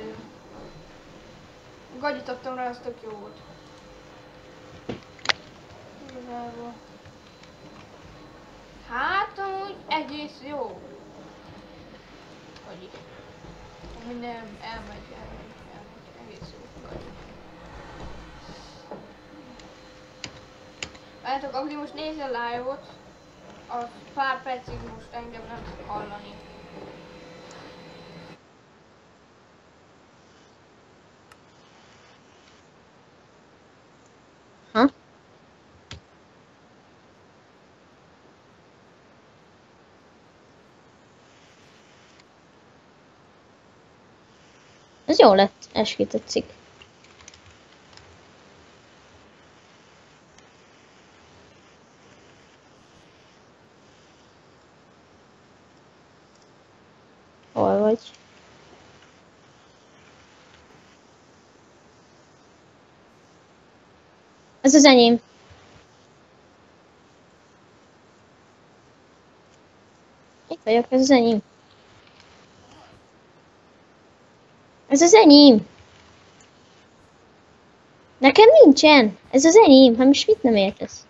Gagyit adtam rá, az tök jó volt. Igazából. Hát amúgy egész jó. Gagyi. Amúgy nem, elmegy. Egész jó. Gagyi. Várjátok, aki most nézi a live-ot, az pár percig most engem nem tud hallani. Ha? Ez jó lett, eski tetszik. Hol vagy? Ez az enyém. vagyok, ez az enyém. Ez az enyém. Nekem nincsen. Ez az enyém. Hát most mit nem értesz?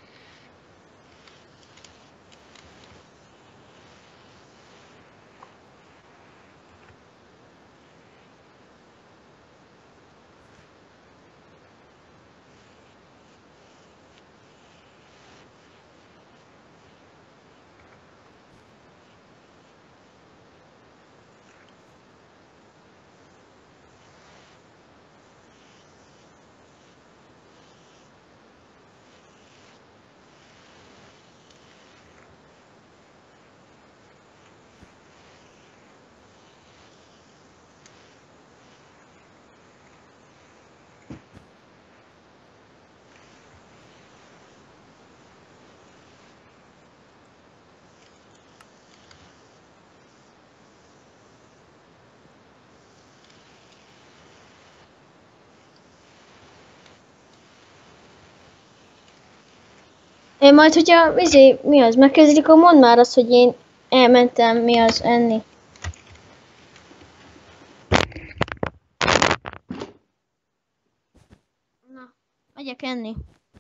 Én majd, hogyha mi az, megkezdik, akkor mondd már azt, hogy én elmentem, mi az, enni. Na, megyek enni.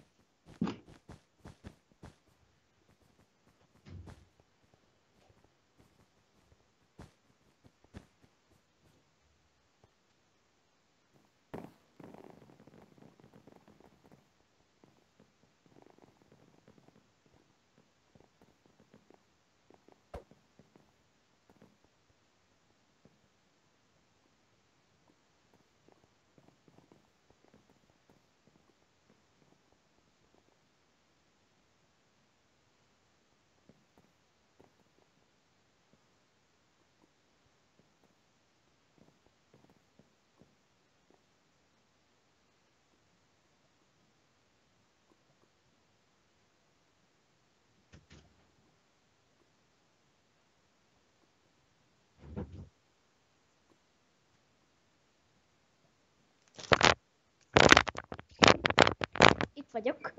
Itt vagyok.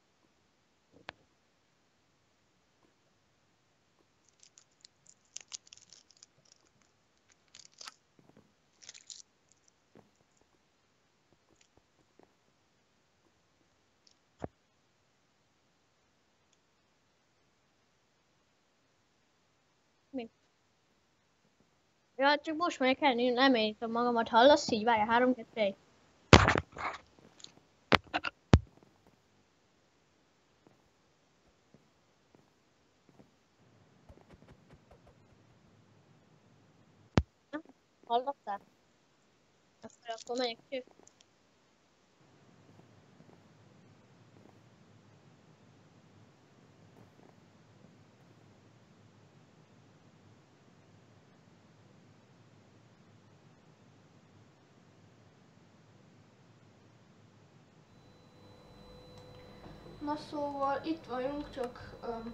Mi? Ja, csak most megyek enni, nem érítom magamat, hallasz így? Várjál, 3, 2, 1. Hallottál? Akkor megyek ki. Na szóval itt vagyunk, csak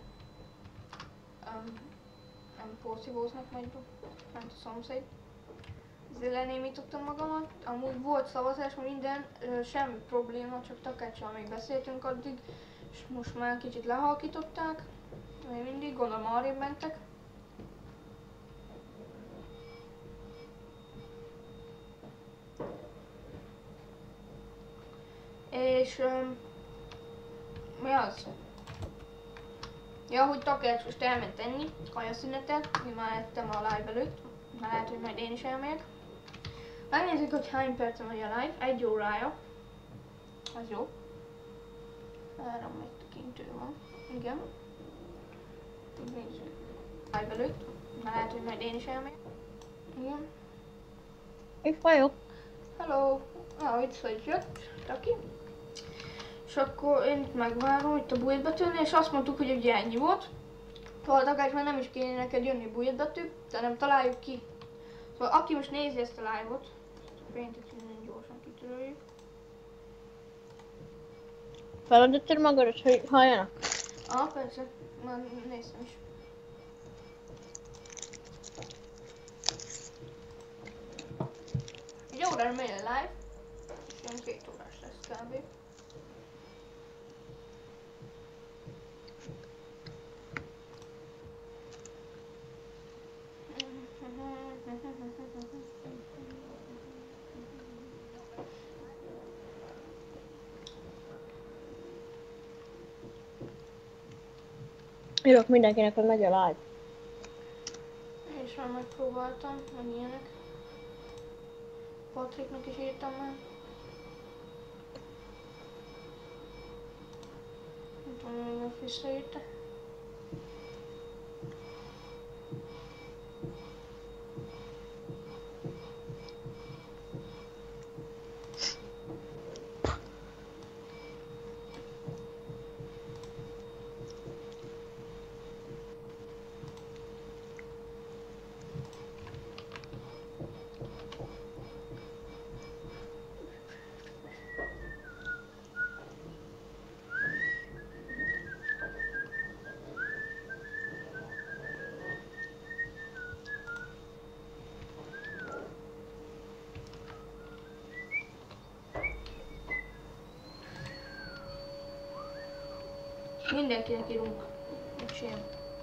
nem porszívóznak majd ment a szomszéd. Ezért lenémítottam magamat. Amúgy volt szavazás, minden, semmi probléma, csak Takáccsal még beszéltünk addig, és most már kicsit lehalkították. Még mindig, gondolom arrébb mentek. És mi az? Ja, hogy Takács most elment enni, kajaszünetet, mi már ettem a live előtt, már lehet, hogy majd én is elmegyek. Megnézzük, hogy hány percen vagy a live, 1 órája. Az jó. 3 megtekintő van. Igen. Nézzük. Live előtt, már lehet, hogy majd én is elmegyek. Igen. Itt vagyok. Hello! Itt vagy jött, Taki. És akkor én itt megvárom itt a bulit betölni, és azt mondtuk, hogy ugye ennyi volt. Szóval Takács már nem is kéne neked jönni bulit betű, hanem találjuk ki. Szóval aki most nézi ezt a live-ot, péntek nagyon gyorsan kitöröljük. Feladottad magadat, hogy halljanak? Persze, már néztem is. Egy órára megy a live, és ilyen 2 órás lesz kb. Írok mindenkinek, hogy megy a live. Én is már megpróbáltam, meg ilyenek. Patriknak is írtam már. Nem tudom, hogy még visszaírta. Mindenkinek írunk. Nincs ilyen.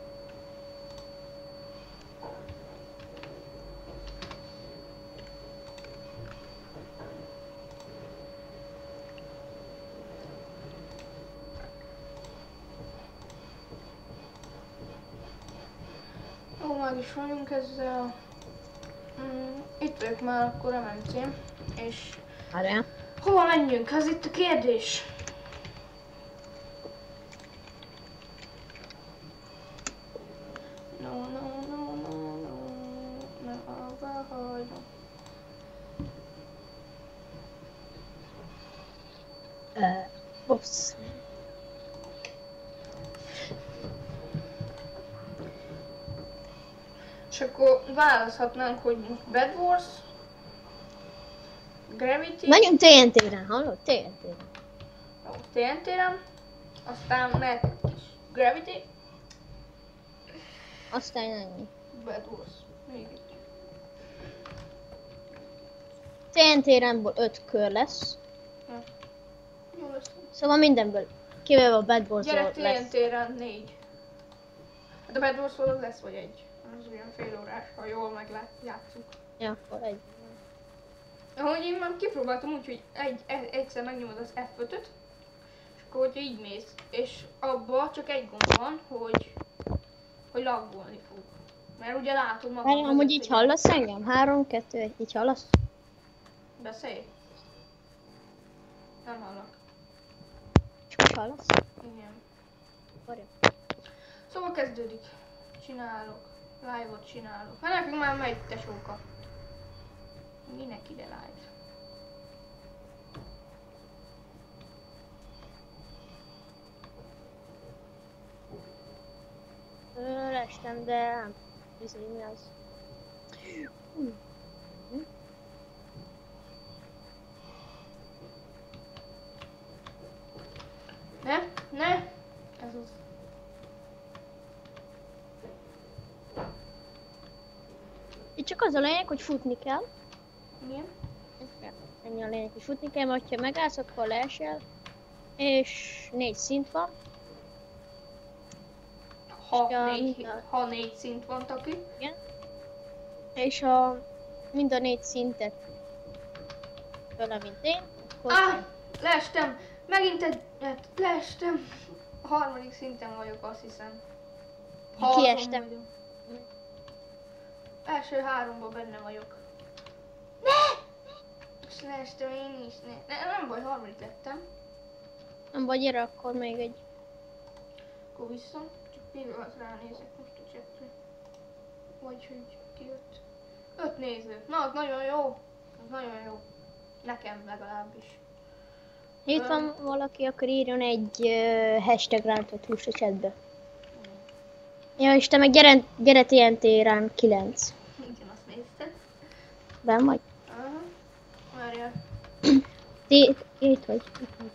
Jó, meg is vagyunk ezzel. Itt vagyok már akkor MMC-n, és Várjál. hova menjünk? Ez itt a kérdés. Ups. És akkor választhatnánk, hogy Bed Wars, Gravity, Menjünk TNT-re, hallod? TNT-re. jó, TNT-re, aztán mehet is Gravity, Aztán ennyi. Bed Wars, még egy. TNT-remból 5 kör lesz. Jó lesz. Szóval mindenből. Kivéve a Bad Wars-ról Gyerek lesz. TNT-re 4. Hát a Bed Wars-ról az lesz vagy egy. Az olyan fél órás, ha jól megjátszuk. Ja, akkor egy. Ahogy én már kipróbáltam úgy, hogy egyszer megnyomod az F5-öt, és akkor hogyha így mész, és abba csak egy gond van, hogy laggolni fog. Mert ugye látod magad. Várjál, amúgy így hallasz engem? 3, 2, 1, így hallasz? Beszélj. Nem hallak. Csak úgy hallasz? Igen. Várjál. Szóval kezdődik. Csinálok. Live-ot csinálok. Hát nekünk már megy tesóka. Minek ide live? Lestem, de nem bizony mi az. Ne? Ne? Ez az. Itt csak az a lényeg, hogy futni kell. Igen. Ennyi a lényeg, hogy futni kell, mert ha megállsz, akkor leesel. És 4 szint van. Ha négy szint van, Taki. Igen. És mind a 4 szintet tőle, mint én. Leestem! Megint leestem! A harmadik szinten vagyok, azt hiszem. Kiestem. Első 3-ban benne vagyok. Ne! És leestem én is. Nem baj, harmadik lettem. Nem vagy, gyere, akkor még egy. Akkor vissza. Csak pillanat ránézek most a csetre. Vagy hogy kijött. 5 néző. Na, az nagyon jó. Az nagyon jó. Nekem legalábbis. Itt van valaki, akkor írjon egy hashtag rántott húst a chatbe. Ja, és te meg gyere TNT rán 9. Igen, azt nézted. Ben vagy? Aha. Várjál. Itt vagy.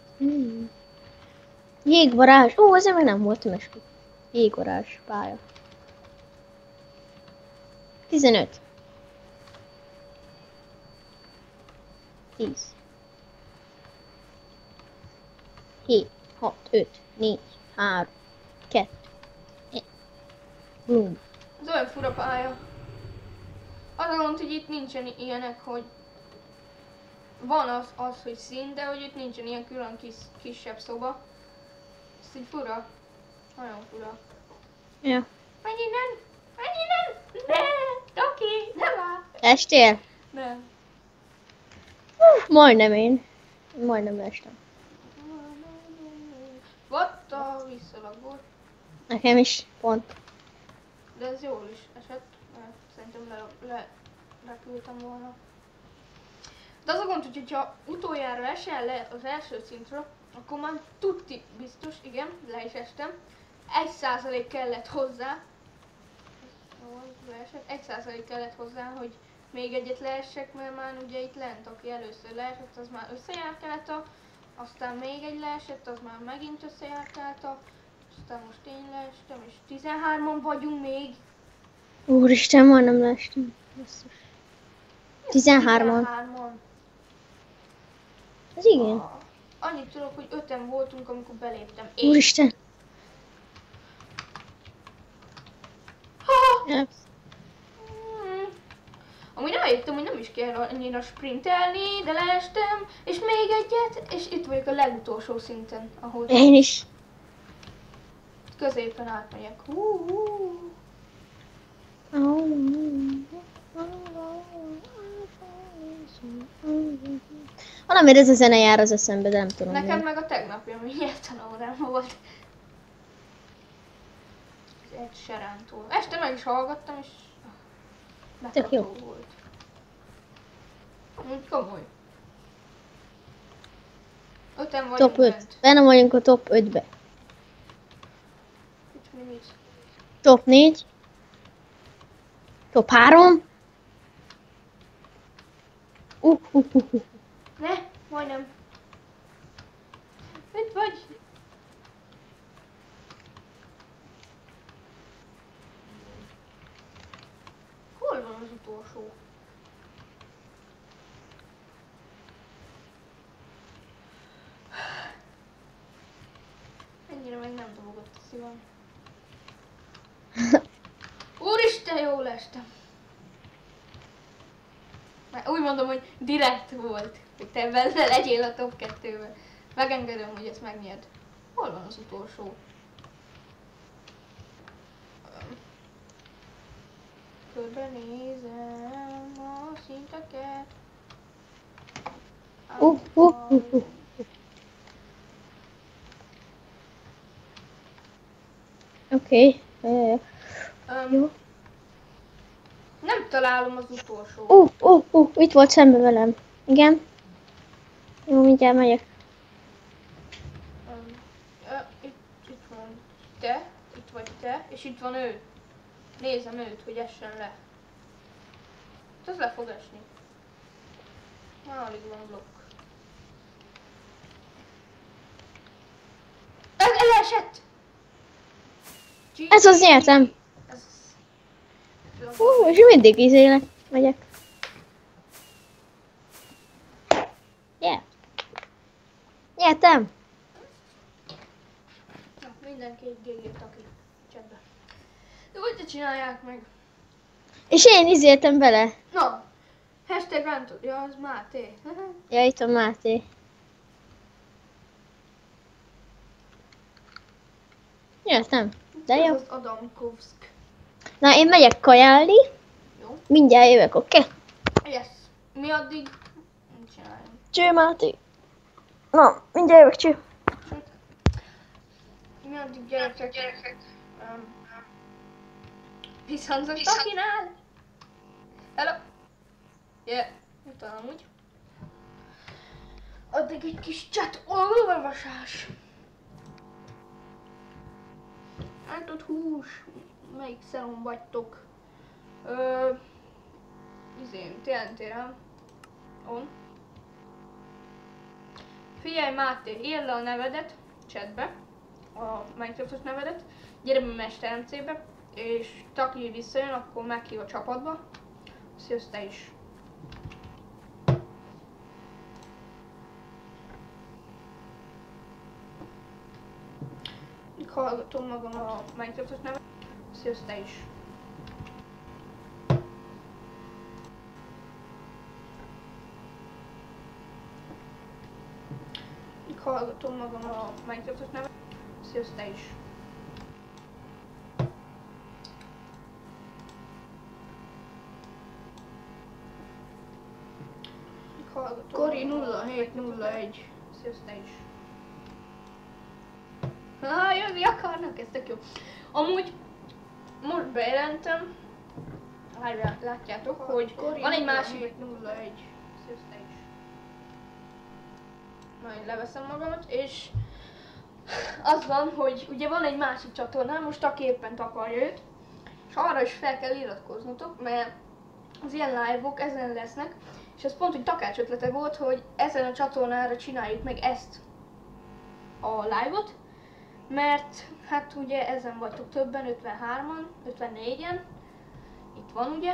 Jégvarázs. Ó, ezzel meg nem voltam eskü. Jégvarázs pálya. 15. 10. 7, 6, 5, 4, 3, 2, 1. Boom. Ez olyan fura pálya. Az a gond, hogy itt nincsen ilyenek, hogy van az, hogy szín, de hogy itt nincsen ilyen külön kisebb szoba. Ez így fura. Nagyon fura. Ja. Menj innen! Menj innen! Ne! Toki! Ne vár! Estél? Nem. Majdnem én. Majdnem estem. What a visszalagol. Nekem is pont. De ez jól is esett, mert szerintem repültem volna. De az a gond, hogyha utoljára esel le az első szintről, akkor már tuti biztos, igen, le is estem. 1% kellett hozzá. Leesett. 1% kellett hozzá, hogy még egyet leessek, mert már ugye itt lent, aki először leesett, az már összejárkálta, aztán még egy leesett, az már megint összejárkálta, aztán most én leestem, és 13-on vagyunk még. Úristen, majdnem leestem. Basszus. 13-on. 13-on. Ez igen. Annyit tudok, hogy 5-en voltunk, amikor beléptem. Én. Úristen. Ha! Ja. Amúgy rájöttem, hogy nem is kell annyira sprintelni, de leestem, és még egyet, és itt vagyok a legutolsó szinten, ahol Én is. középen átmegyek. Valamiért ez a zene jár az eszembe, de nem tudom. Nekem mi. meg a tegnapi, ami nyelvtanórám volt. Egy Sheeran-tól. Este meg is hallgattam, és Tök jó. megkapó volt. Úgy komoly. 5-en vagyunk Top 5. bent. Benne vagyunk a top 5-be. Mit? Top 4. Top 3. Ne, majdnem. Itt vagy. Hol van az utolsó? Ennyire meg nem dolgott a szívem. Úristen, jól estem. Már úgy mondom, hogy direkt volt, hogy te benne legyél a top 2-ben. Megengedem, hogy ezt megnyerd. Hol van az utolsó? Körbenézem a szinteket. Oké. Jó. Nem találom az utolsó. Itt volt szembe velem. Igen. Jó, mindjárt megyek. Itt van te, itt vagy te, és itt van ő. Nézem őt, hogy essen le. Ez le fog esni. Már alig van blokk. Elesett! Ez az nyertem. Ez És mindig izélek. Megyek. Yeah. Nyertem. Na, mindenki egy GG-t, aki csetbe. De hogy te csinálják meg? És én izéltem bele. Na, hashtag Rantod, ja, az Máté. Ja, itt a Máté. Nyertem. De jó. Ez az Adamkovsk. Na, én megyek kajálni. Jó. Mindjárt jövök, oké? Yes. Mi addig? Mit csináljunk? Cső, Máté. Na, mindjárt jövök, cső. Mi addig gyerekek? Viszonzok Takinál? Hello! Yeah, itt van amúgy. Addig egy kis chat olvasás. Rántott hús. Melyik szelon vagytok? TNT-re. On. Figyelj Máté, írd le a nevedet chatbe, a Minecraftos nevedet, gyere be Mesteremcébe, és Taki visszajön, akkor meghív a csapatba. Sziasztok te is! Hallgatom magam a Minecraftos nevet. Sziasztok te is! Még hallgatom magam a Minecraftot neve. Sziasztok te is. Kori 0701. Sziasztok te is. Jönni akarnak, ez tök jó. Amúgy most bejelentem, látjátok, hogy van egy másik 01. Sziasztok te is. Majd leveszem magamat, és az van, hogy ugye van egy másik csatornám, most aki éppen takarja őt, és arra is fel kell iratkoznotok, mert az ilyen live-ok ezen lesznek, és ez pont, hogy Takács ötlete volt, hogy ezen a csatornára csináljuk meg ezt a live-ot, mert hát ugye ezen vagytok többen, 53-an, 54-en, itt van ugye,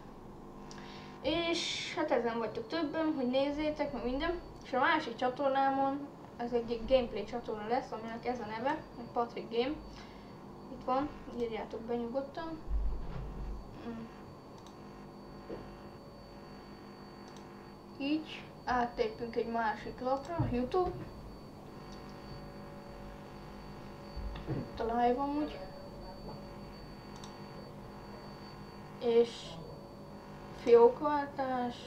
és hát ezen vagytok többen, hogy nézzétek, meg minden, és a másik csatornámon, ez egy gameplay csatorna lesz, aminek ez a neve, egy Patrick Game, itt van, írjátok be nyugodtan. Így áttépünk egy másik lapra, YouTube. Itt a live amúgy. És fiókváltás.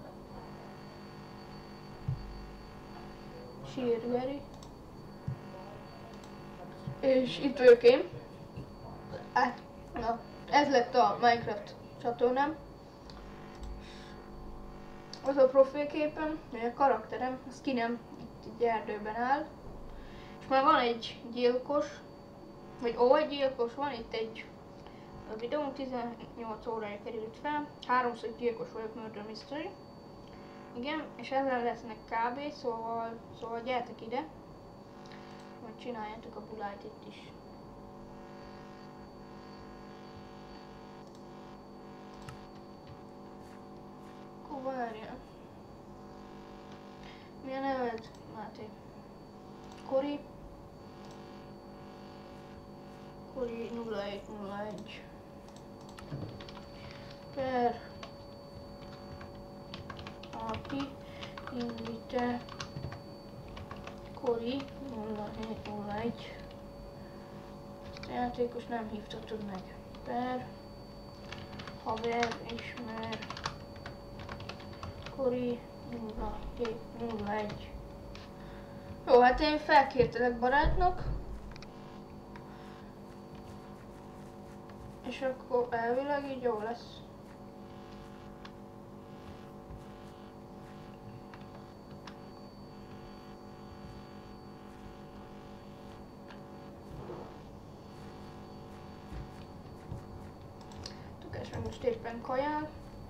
Sírveri. És itt vagyok én. Hát, na, ez lett a Minecraft csatornám. Az a profilképem, a karakterem, a skinem itt egy erdőben áll. És már van egy gyilkos, vagy egy gyilkos, van itt egy videóm, 18 órája került fel. 3-szor gyilkos vagyok, Murder Mystery. Igen, és ezzel lesznek kb. Szóval gyertek ide, hogy csináljátok a bulájt itt is. Akkor várjál. Mi a neved, Máté? Kori 0701 per Api invite Kori 0701. A játékos nem hívtatod meg. Per haver ismer Kori 0701. Jó, hát én felkértelek barátnak. És akkor elvileg így jó lesz. Tukás meg most éppen kajál.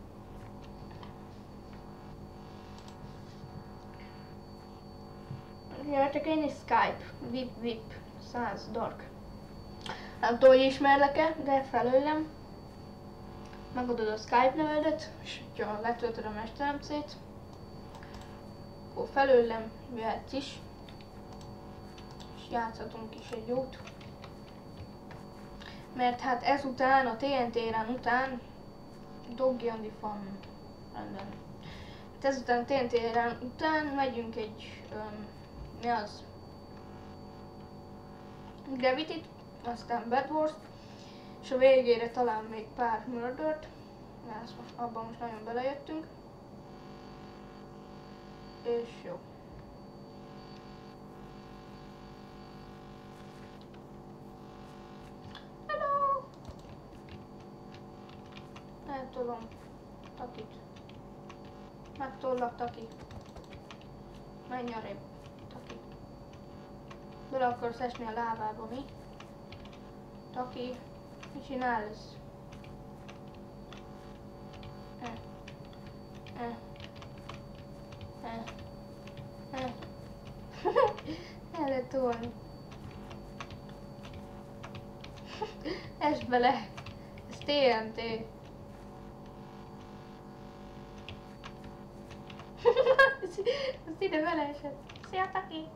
Jöttek én is Skype, VIP 100 dark. Nem tudom, hogy ismerlek-e, de felőlem. Megadod a Skype nevedet, és ha letöltöd a mesteremcét, akkor felőlem jöhetsz is. És játszhatunk is egy jót. Mert hát ezután, a TNT run után, Doggy on the Fun, rendben. Hát ezután a TNT run után megyünk egy, mi az? Gravity-t, aztán Bed Wars-t, és a végére talán még pár Murdert, mert abban most nagyon belejöttünk. És jó. Hello! Eltolom Takit. Megtollak, Taki. Menj arrébb, Taki. Bele akarsz esni a lávába, mi? Taki, mit csinálsz? El lehet tolni. Esd bele! Ez TNT. Azt ide beleesett. Szia, Taki!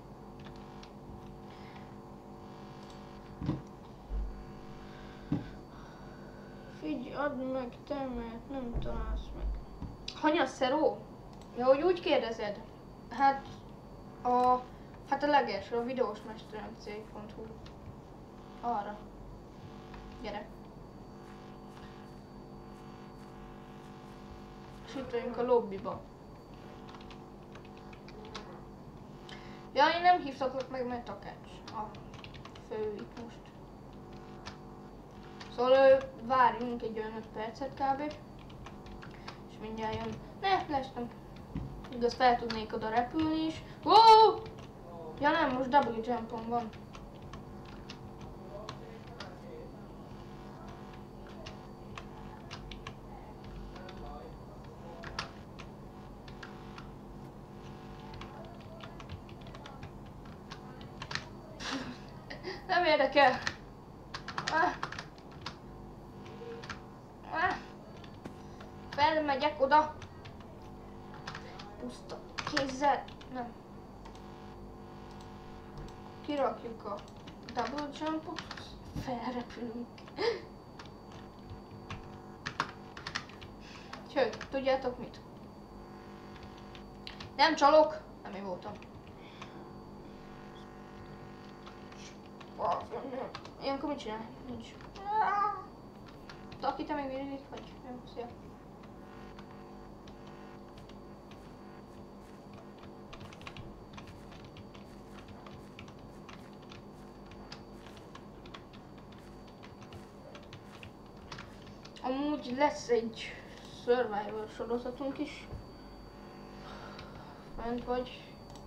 Figyelj, add meg te, mert nem találsz meg. Hanyaszeró? Ja, hogy úgy kérdezed? Hát a Hát a legelső, a videósmesteremcég.hu. Arra. Gyere. És itt vagyunk a lobbyba. Ja, én nem hívtaklak meg, mert Takács a fő itt most. Szóval várjunk egy olyan 5 percet kb. És mindjárt jön. Ne, lestem. Igaz, fel tudnék oda repülni is. Wow! Ja nem, most double jumpon van. Nem érdekel. Felmegyek oda. Puszta kézzel. Nem. Kirakjuk a double jumpot. Felrepülünk. Sőt, tudjátok mit? Nem csalok. Nem én voltam. Ilyenkor mit csinál? Nincs. Taki, te még mindig vagy? Jó, szia. Amúgy lesz egy Survivor sorozatunk is. Fent vagy.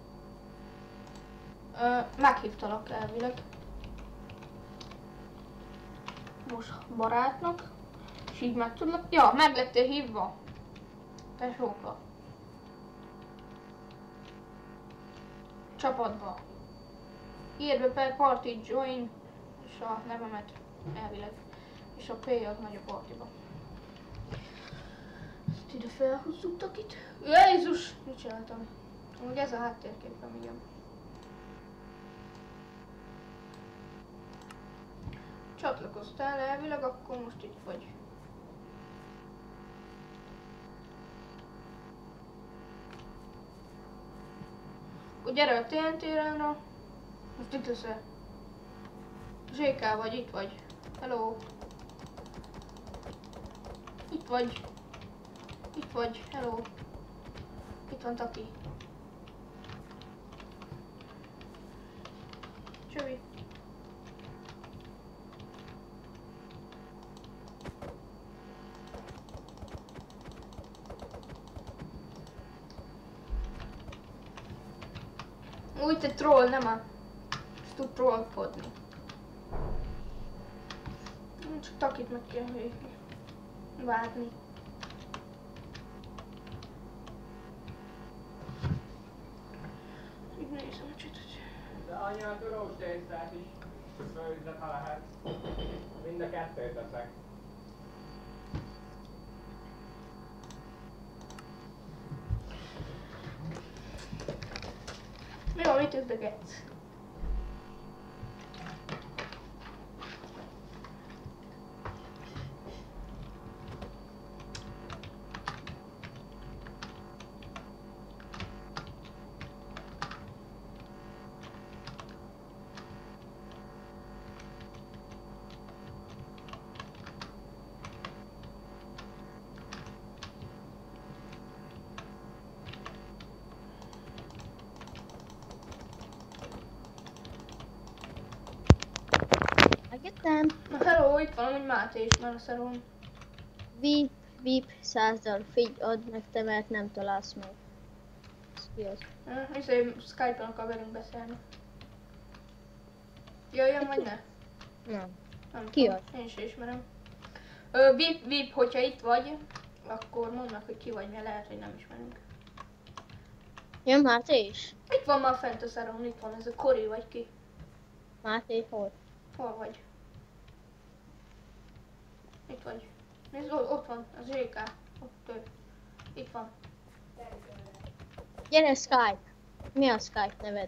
Meghívtalak elvileg. Most barátnak. És így meg tudlak. Ja, meg lettél hívva. Tesóka. Csapatba. Írd be per party join. És a nevemet elvileg. És a P az nagy a partiba. Ezt ide felhúzzuk itt. Jézus! Mit csináltam? Amúgy ez a háttérképem, igen. Csatlakoztál elvileg, akkor most itt vagy. Akkor gyere a TNT-re. Most itt leszel. ZK vagy, itt vagy. Hello. Itt vagy. Itt vagy. Hello. Itt van Taki. Csövi. Úgy te troll, nem a... És tud trollkodni. Csak Takit meg kell várni. Így nézem a csatot. De anya, turós tésztát is főzlet, ha lehet. Mind a kettőt teszek. Mi van, mit üzlegetsz? Megjöttem. Na hello, itt van amúgy Máté is már a szeron. Vip 100-dal, figy, add meg te, mert nem találsz meg. Ez ki az? Skype-on akar velünk beszélni. Jöjjön vagy ne? Nem. Nem Ki tudom, az? én sem ismerem. Vip, hogyha itt vagy, akkor mondd meg, hogy ki vagy, mert lehet, hogy nem ismerünk. Jön Máté is? Itt van már fent a szeron, itt van ez a Kori vagy ki. Máté hol? Hol vagy? Itt vagy. Nézd, ott van, az ZK. Ott ő. Itt van. Gyere Skype. Mi a Skype neved?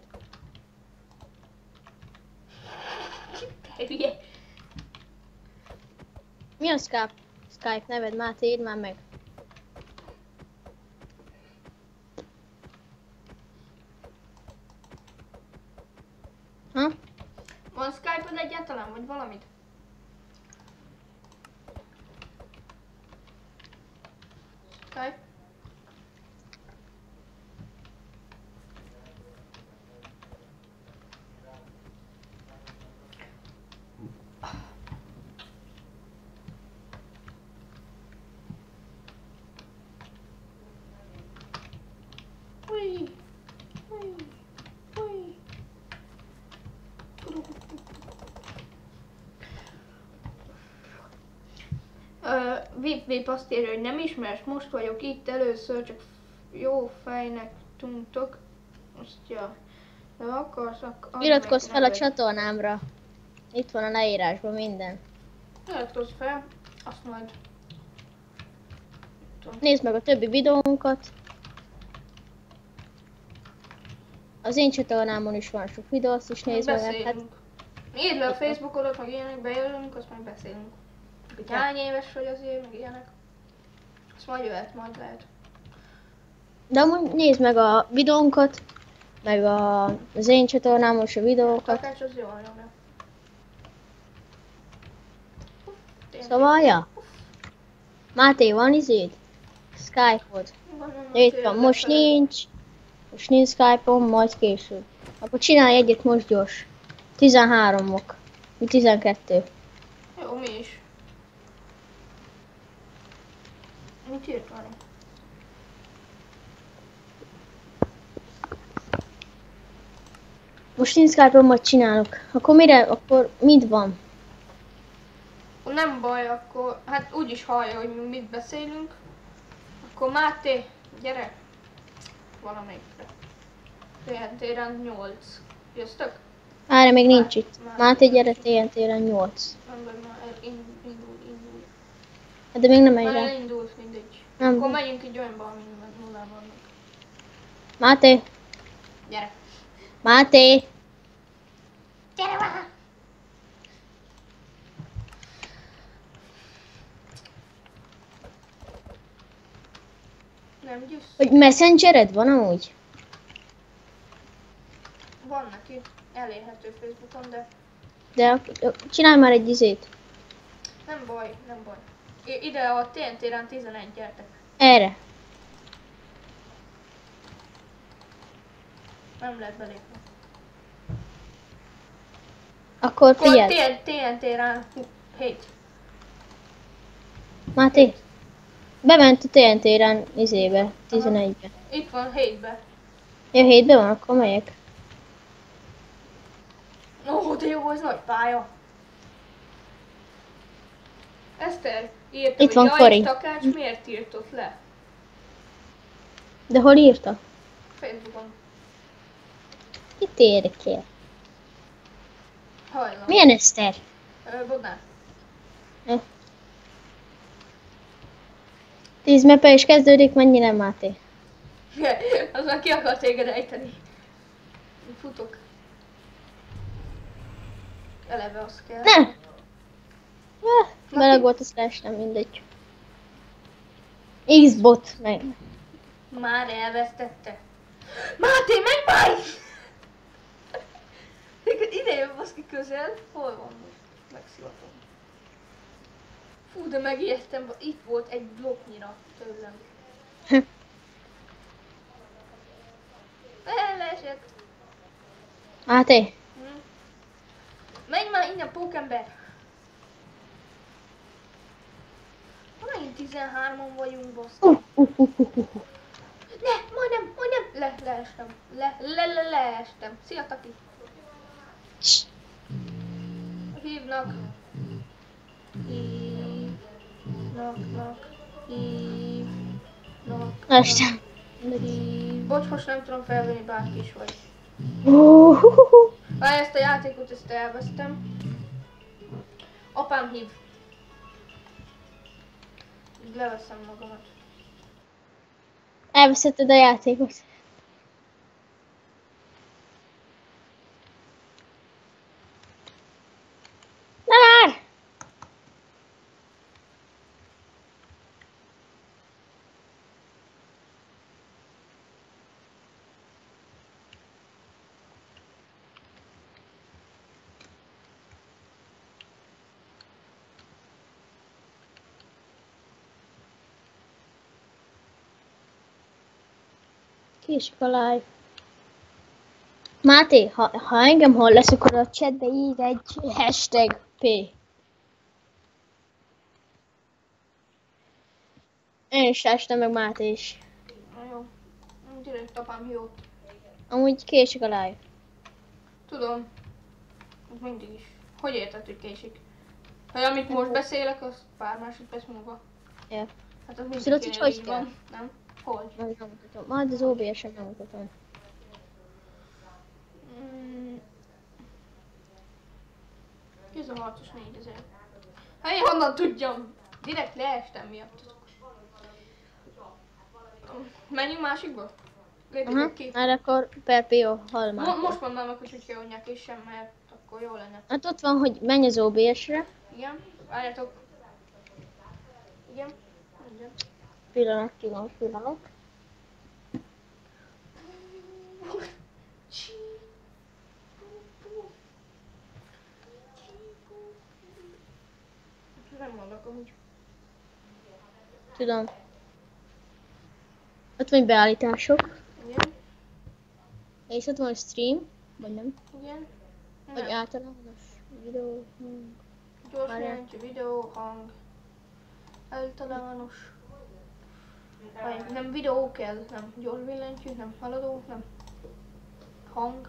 Te hülye. Mi a Skype neved? Máté, írd már meg. Van Skype-od egyáltalán, vagy valamit? Skype? Ui, ui, ui. Vip azt írja, hogy nem ismersz, most vagyok itt először, csak jó fejnek tűntok. Azt ja. De akarsz, akkor... Iratkozz fel a csatornámra. Itt van a leírásban minden. Iratkozz fel, azt majd... Nézd meg a többi videónkat. Az én csatornámon is van sok videó, azt is nézd meg. Hát Beszélünk. Írd le a Facebookodat, meg ilyenek, bejelölünk, azt majd beszélünk. Hogy hány éves vagy azért, meg ilyenek. Azt majd jöhet, majd lehet. de amúgy nézd meg a videónkat, meg az én csatornámon is a videókat. Takács az jól nyomja. Szóval, ja. Máté, van izéd? Skype-od. Itt van, most nincs. Most nincs Skype-on, majd később. Akkor csinálj egyet most gyors. 13-ok. Mi 12. Jó, mi is. Mit írt Vani? Most nincs Skype-on, majd csinálok. Akkor mire? Akkor mit van? Nem baj, akkor hát úgyis hallja, hogy mi mit beszélünk. Akkor Máté, gyere! Valamelyikre. TNT-re 8. Jöztök? Várj, még nincs itt. Máté, gyere, TNT-re 8. Nem baj, már indul. Hát de még nem megy Már rá. elindult, mindegy. Nem. Akkor megyünk egy olyanba, amin nullán vannak. Máté! Gyere! Máté! Gyere már! Nem győz? Hogy messengered van amúgy? Van neki. Elérhető Facebookon, de De csinálj már egy izét. nem baj, nem baj. Ide a TNT-ren 11, gyertek. Erre. Nem lehet belépni. Akkor Akkor figyelj. TNT-ren 7. Máté. Bement a TNT-ren izébe, 11-be. Itt van 7-be. Ja, 7-be van, akkor megyek. Ó, de jó, ez nagy pálya. Eszter írta, Itt van hogy Kori. jaj, Takács miért írtott le? De hol írta? Facebookon. Kit érdekel? Hajlan. Milyen Eszter? Bodnár. 10 mepe is kezdődik, mennyire Máté? Az már ki akar téged ejteni. Futok. Eleve az kell. Ne! Beleg volt a slash, nem mindegy. X-bot meg. Már elvesztette. Máté, menj már! Ide jön baszki közel. Hol van most? Megszivatom. Fú, de megijedtem. Itt volt egy blokknyira tőlem. Leesett. Máté, Menj már innen, pókember! Megint 13-on vagyunk, basz. Ne, majdnem. Leestem. Leestem. Szia, Taki. Hívnak. Lestem. Bocs, most nem tudom felvenni, bárki is vagy. Ezt a játékot, ezt elvesztem. Apám hív. Így leveszem magamat. Elveszetted a játékot. Na már! Késik a live. Máté, ha engem hallasz, akkor a chatbe ír egy hashtag P. Én is estem, meg Máté is. Na jó. Direkt apám jót. Amúgy késik a live. Tudom. Mindig is. Hogy érted, hogy késik? Hogy amit most beszélek, az pár másodperc múlva. Ja. Hát az Tudod, hogy mindenkinél hogy így kell? van, nem? Hogy? Majd nem mutatom. Majd az OBS-en nem mutatom. Mm. Ez a harcos 4000. Hát én honnan tudjam? Direkt leestem miatt. Menjünk másikba? Lépjük ki. Hát akkor per PO hall már. Most mondanám meg, hogy kell vonják és sem, mert akkor jó lenne. Hát ott van, hogy menj az OBS-re. Igen? Várjatok. Igen? Igen. Pillanat, pillanat. Nem mondok amúgy. Tudom. Ott van beállítások. Igen? És ott van stream. Vagy nem. Igen? Vagy Nem. általános videó. Gyors Várjál. jelentő, videó, hang. Általános. Vagy nem videó kell, nem gyors billentyű, nem haladó, nem. Hang.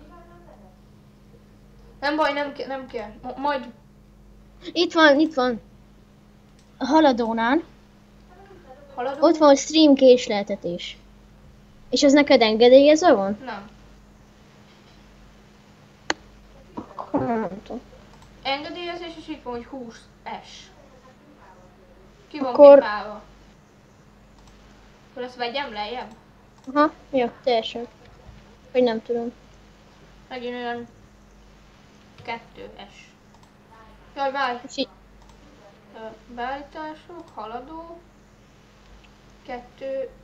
Nem baj, nem kell. Majd. Itt van. A haladónál. Haladó? Ott van a stream késleltetés. És az neked engedélyezve van? Nem. Nem tudom. Engedélyezés, és itt van, hogy 20S. Ki van Akkor- pipálva. Akkor ezt vegyem lejjebb? Aha, jó, teljesen. Vagy nem tudom. Megint olyan 2S. Jaj, várj! És így, Beállítások, haladó. 2.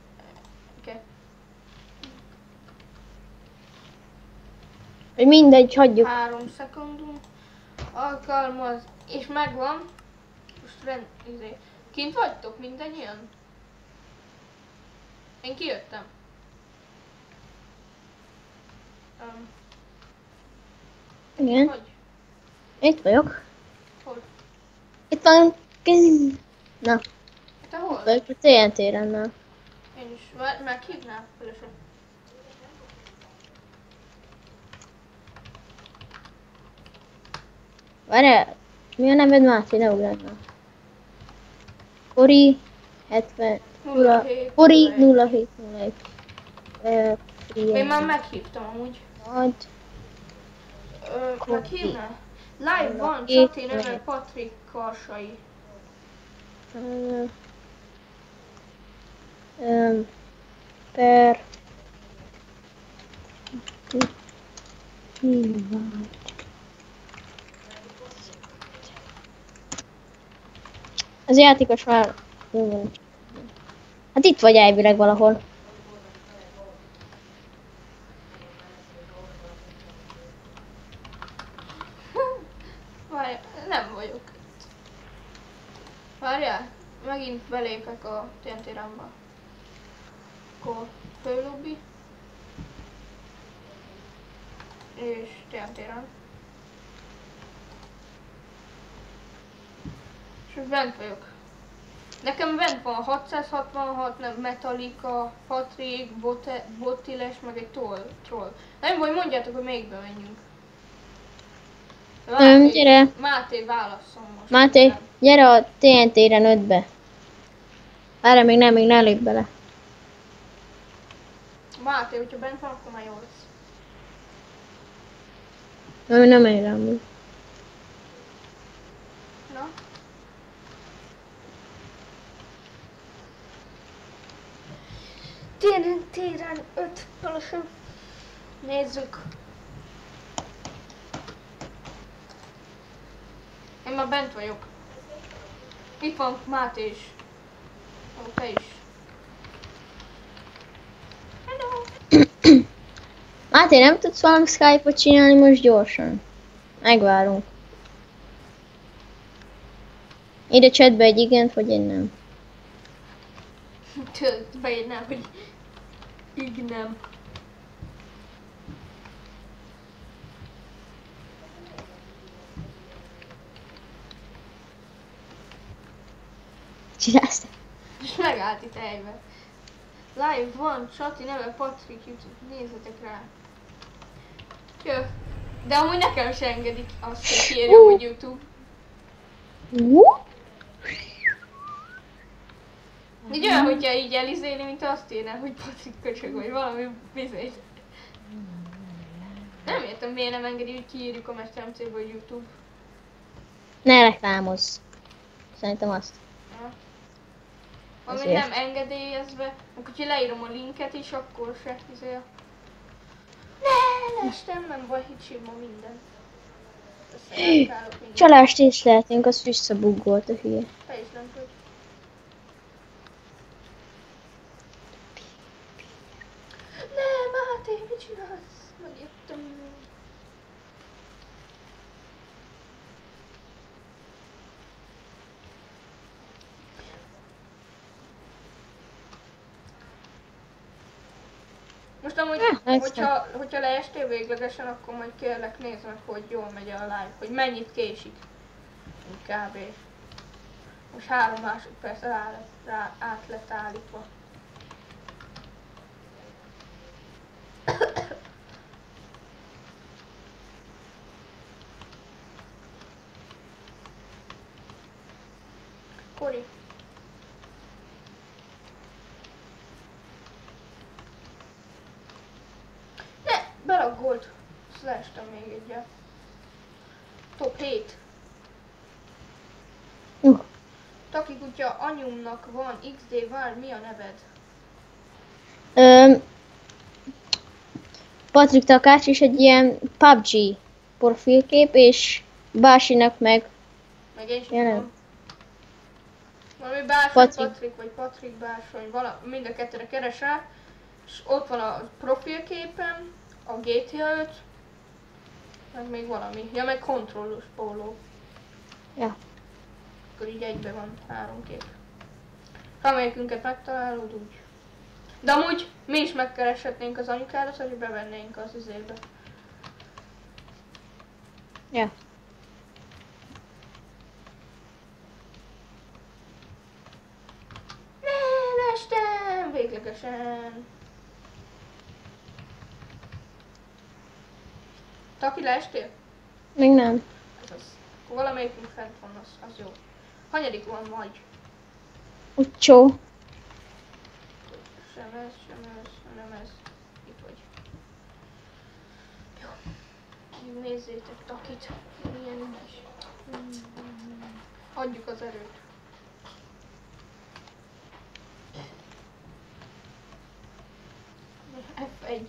vagy mindegy, hagyjuk. 3 szekundum. Alkalmaz. És megvan. Most kint vagytok mindannyian? Én kijöttem. Igen, Hogy? itt vagyok. Hol? Itt van... Na, Te hol? vagyok a TNT-rennel. Én is. Meghívnál? Fölösen. Várjál, mi a neved Máté? Ne ugrálj már. Kori 70... 07. Kori 0701. Én már meghívtam amúgy. Majd... Meghívnál? Live van, Itt Csati neve lehet. Patrik Karsai. Per... Az játékos már... Jó van. Hát itt vagy elvileg valahol. Várjál, nem vagyok. Várjál, megint belépek a TNT rámba. Akkor főlobbi. És TNT rám. És most bent vagyok. Nekem bent van 666, nem, Metallica, Patrik, Botiles, meg egy troll. Nem baj, mondjátok, hogy melyikbe menjünk. Gyere. Máté, válasszom most. Máté, Nem. gyere a TNT-re 5-be. Várj, még ne lépj bele. Máté, hogyha bent van, akkor már jó lesz. Ő nem ér amúgy. Na? TNT-ren 5 fölösen. Nézzük. Én már bent vagyok. Itt van Máté is. Ó, te is. Hello! Máté, nem tudsz valami Skype-ot csinálni most gyorsan? Megvárunk. Ide chatbe egy igent, vagy egy nem. Tudod, beírnám, hogy így nem. csinálsz? És megállt itt helyben. Live van, Csati neve Patrik, YouTube, nézzetek rá. Jó. De amúgy nekem se engedik azt, hogy kérjem, hogy YouTube. Így olyan, hogyha így elizélni, mint azt írná, hogy Patrik köcsög, vagy valami bizony. Nem értem, miért nem engedi, hogy kiírjuk a Mester MC-ből YouTube. Ne reklámozz. Szerintem azt. Ja. Ami Ezért. nem engedélyezve, meg hogyha leírom a linket is, akkor se izé. Ne, lestem, nem baj, itt sírma minden. Összeállkálok minden. Csalást észleltünk, az visszabuggolt a hülye. Te is nem vagy. Ne, Máté, mit csinálsz? Megjöttem. Most amúgy, hogyha leestél véglegesen, akkor majd kérlek nézd meg, hogy jól megy a live, hogy mennyit késik. Kb. Most 3 másodperc át lett állítva. Kori. Ne, belaggolt. Azt leestem még egyet. Top 7. Taki kutya, anyumnak van, XD vár, mi a neved? Patrik Takács is egy ilyen PUBG profilkép, és Básinak meg Meg én sem Jelen. tudom. Valami Bársony Patrik. Patrik, vagy Patrik Bársony, mind a kettőre keresel, és ott van a profilképem, a GTA 5, meg még valami. Ja, meg kontrollus póló. Ja. Akkor így egyben van 3 kép. Ha amelyikünket megtalálod, úgy. De amúgy mi is megkereshetnénk az anyukádat, hogy bevennénk az izébe. Ja. Ne, lestem! Véglegesen! Taki, leestél? Még nem. Ez az. Akkor valamelyikünk fent van, az jó. Hanyadik van vagy? Ucsó. Sem ez, nem ez. Itt vagy. Jó. Nézzétek Takit. Milyen is. Adjuk az erőt. F1.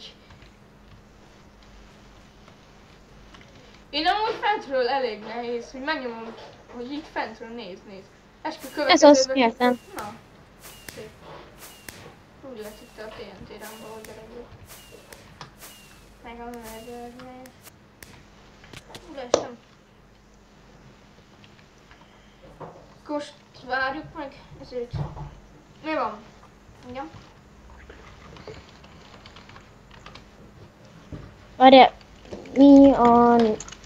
Én amúgy fentről elég nehéz, hogy megnyomom, hogy így fentről néz. Eskü Ez az, értem. Na. Szép. Úgy lett itt a TNT-re, valahogy eredő. Meg a mezőnél. Úgy lestem. Most várjuk meg ezért. Mi van? Igen? Várjál. Mi a...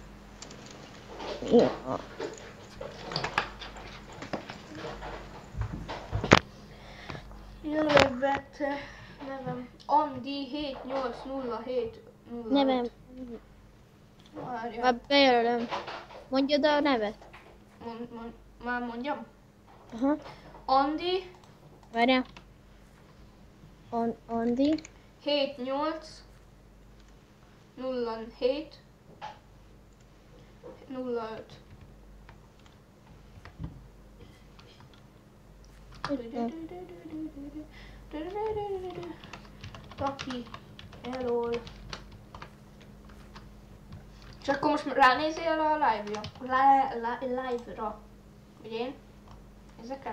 Jelölvette nevem Andi 7807 Nevem. Várja. Már bejelölöm. Mondjad a nevet. Már mondjam? Aha. Andi Várjál. Andi. 78 07 05. Taki, elol. És akkor most ránézél a live-ra? Live-ra. Ugye én? Ezeket?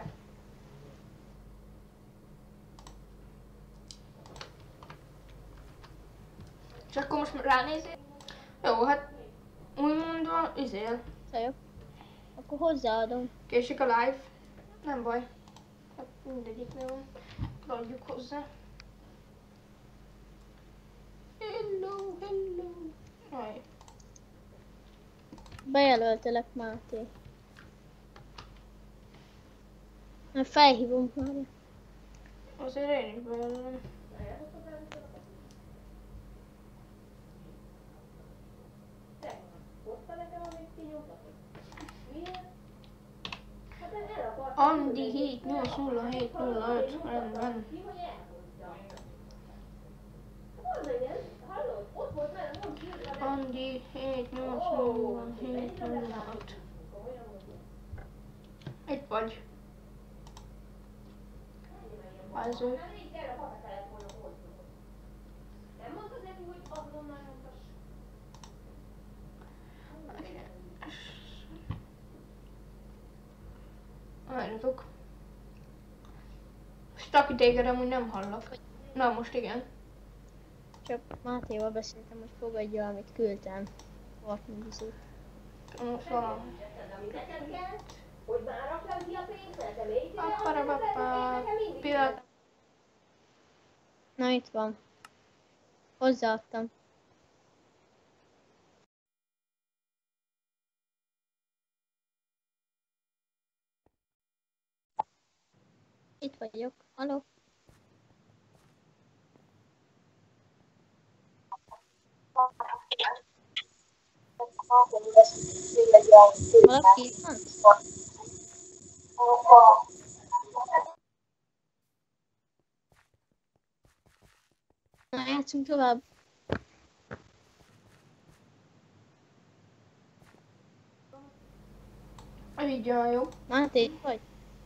És akkor most ránézél? Jó, hát úgy mondva, izél. Jó. Akkor hozzáadom. Késik a live. Nem baj. Hát mindegyiknél van. Adjuk hozzá. Hello. Aj. Bejelöltelek, Máté. Felhívom már. Azért én is bejövöm. Andi 7800705, rendben. Andi 7800705. Itt vagy. Az ő. Várjatok. Staki, téged amúgy nem hallak. Na most igen. Csak Mátéval beszéltem, hogy fogadja, amit küldtem. Fortnite-ot. Most valami. Hogy már rakjam ki a pénzet, de még Pillanat. Na itt van. Hozzáadtam. Itt vagyok. Haló? Valaki itt van? Na, játszunk tovább. Így olyan jó. Máté, itt vagy?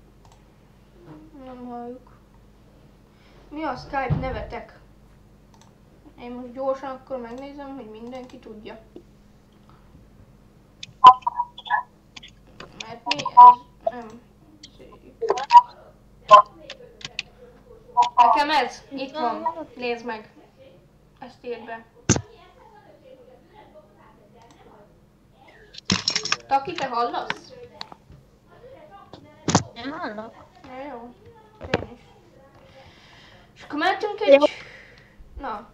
Nem halljuk. Mi a Skype nevetek? Én most gyorsan akkor megnézem, hogy mindenki tudja. Mert mi ez nem szép. Nekem ez itt van. Nézd meg. Ezt írd be. Taki, te hallasz? Nem hallok. Ja, jó. Én is. És akkor mentünk egy... Na,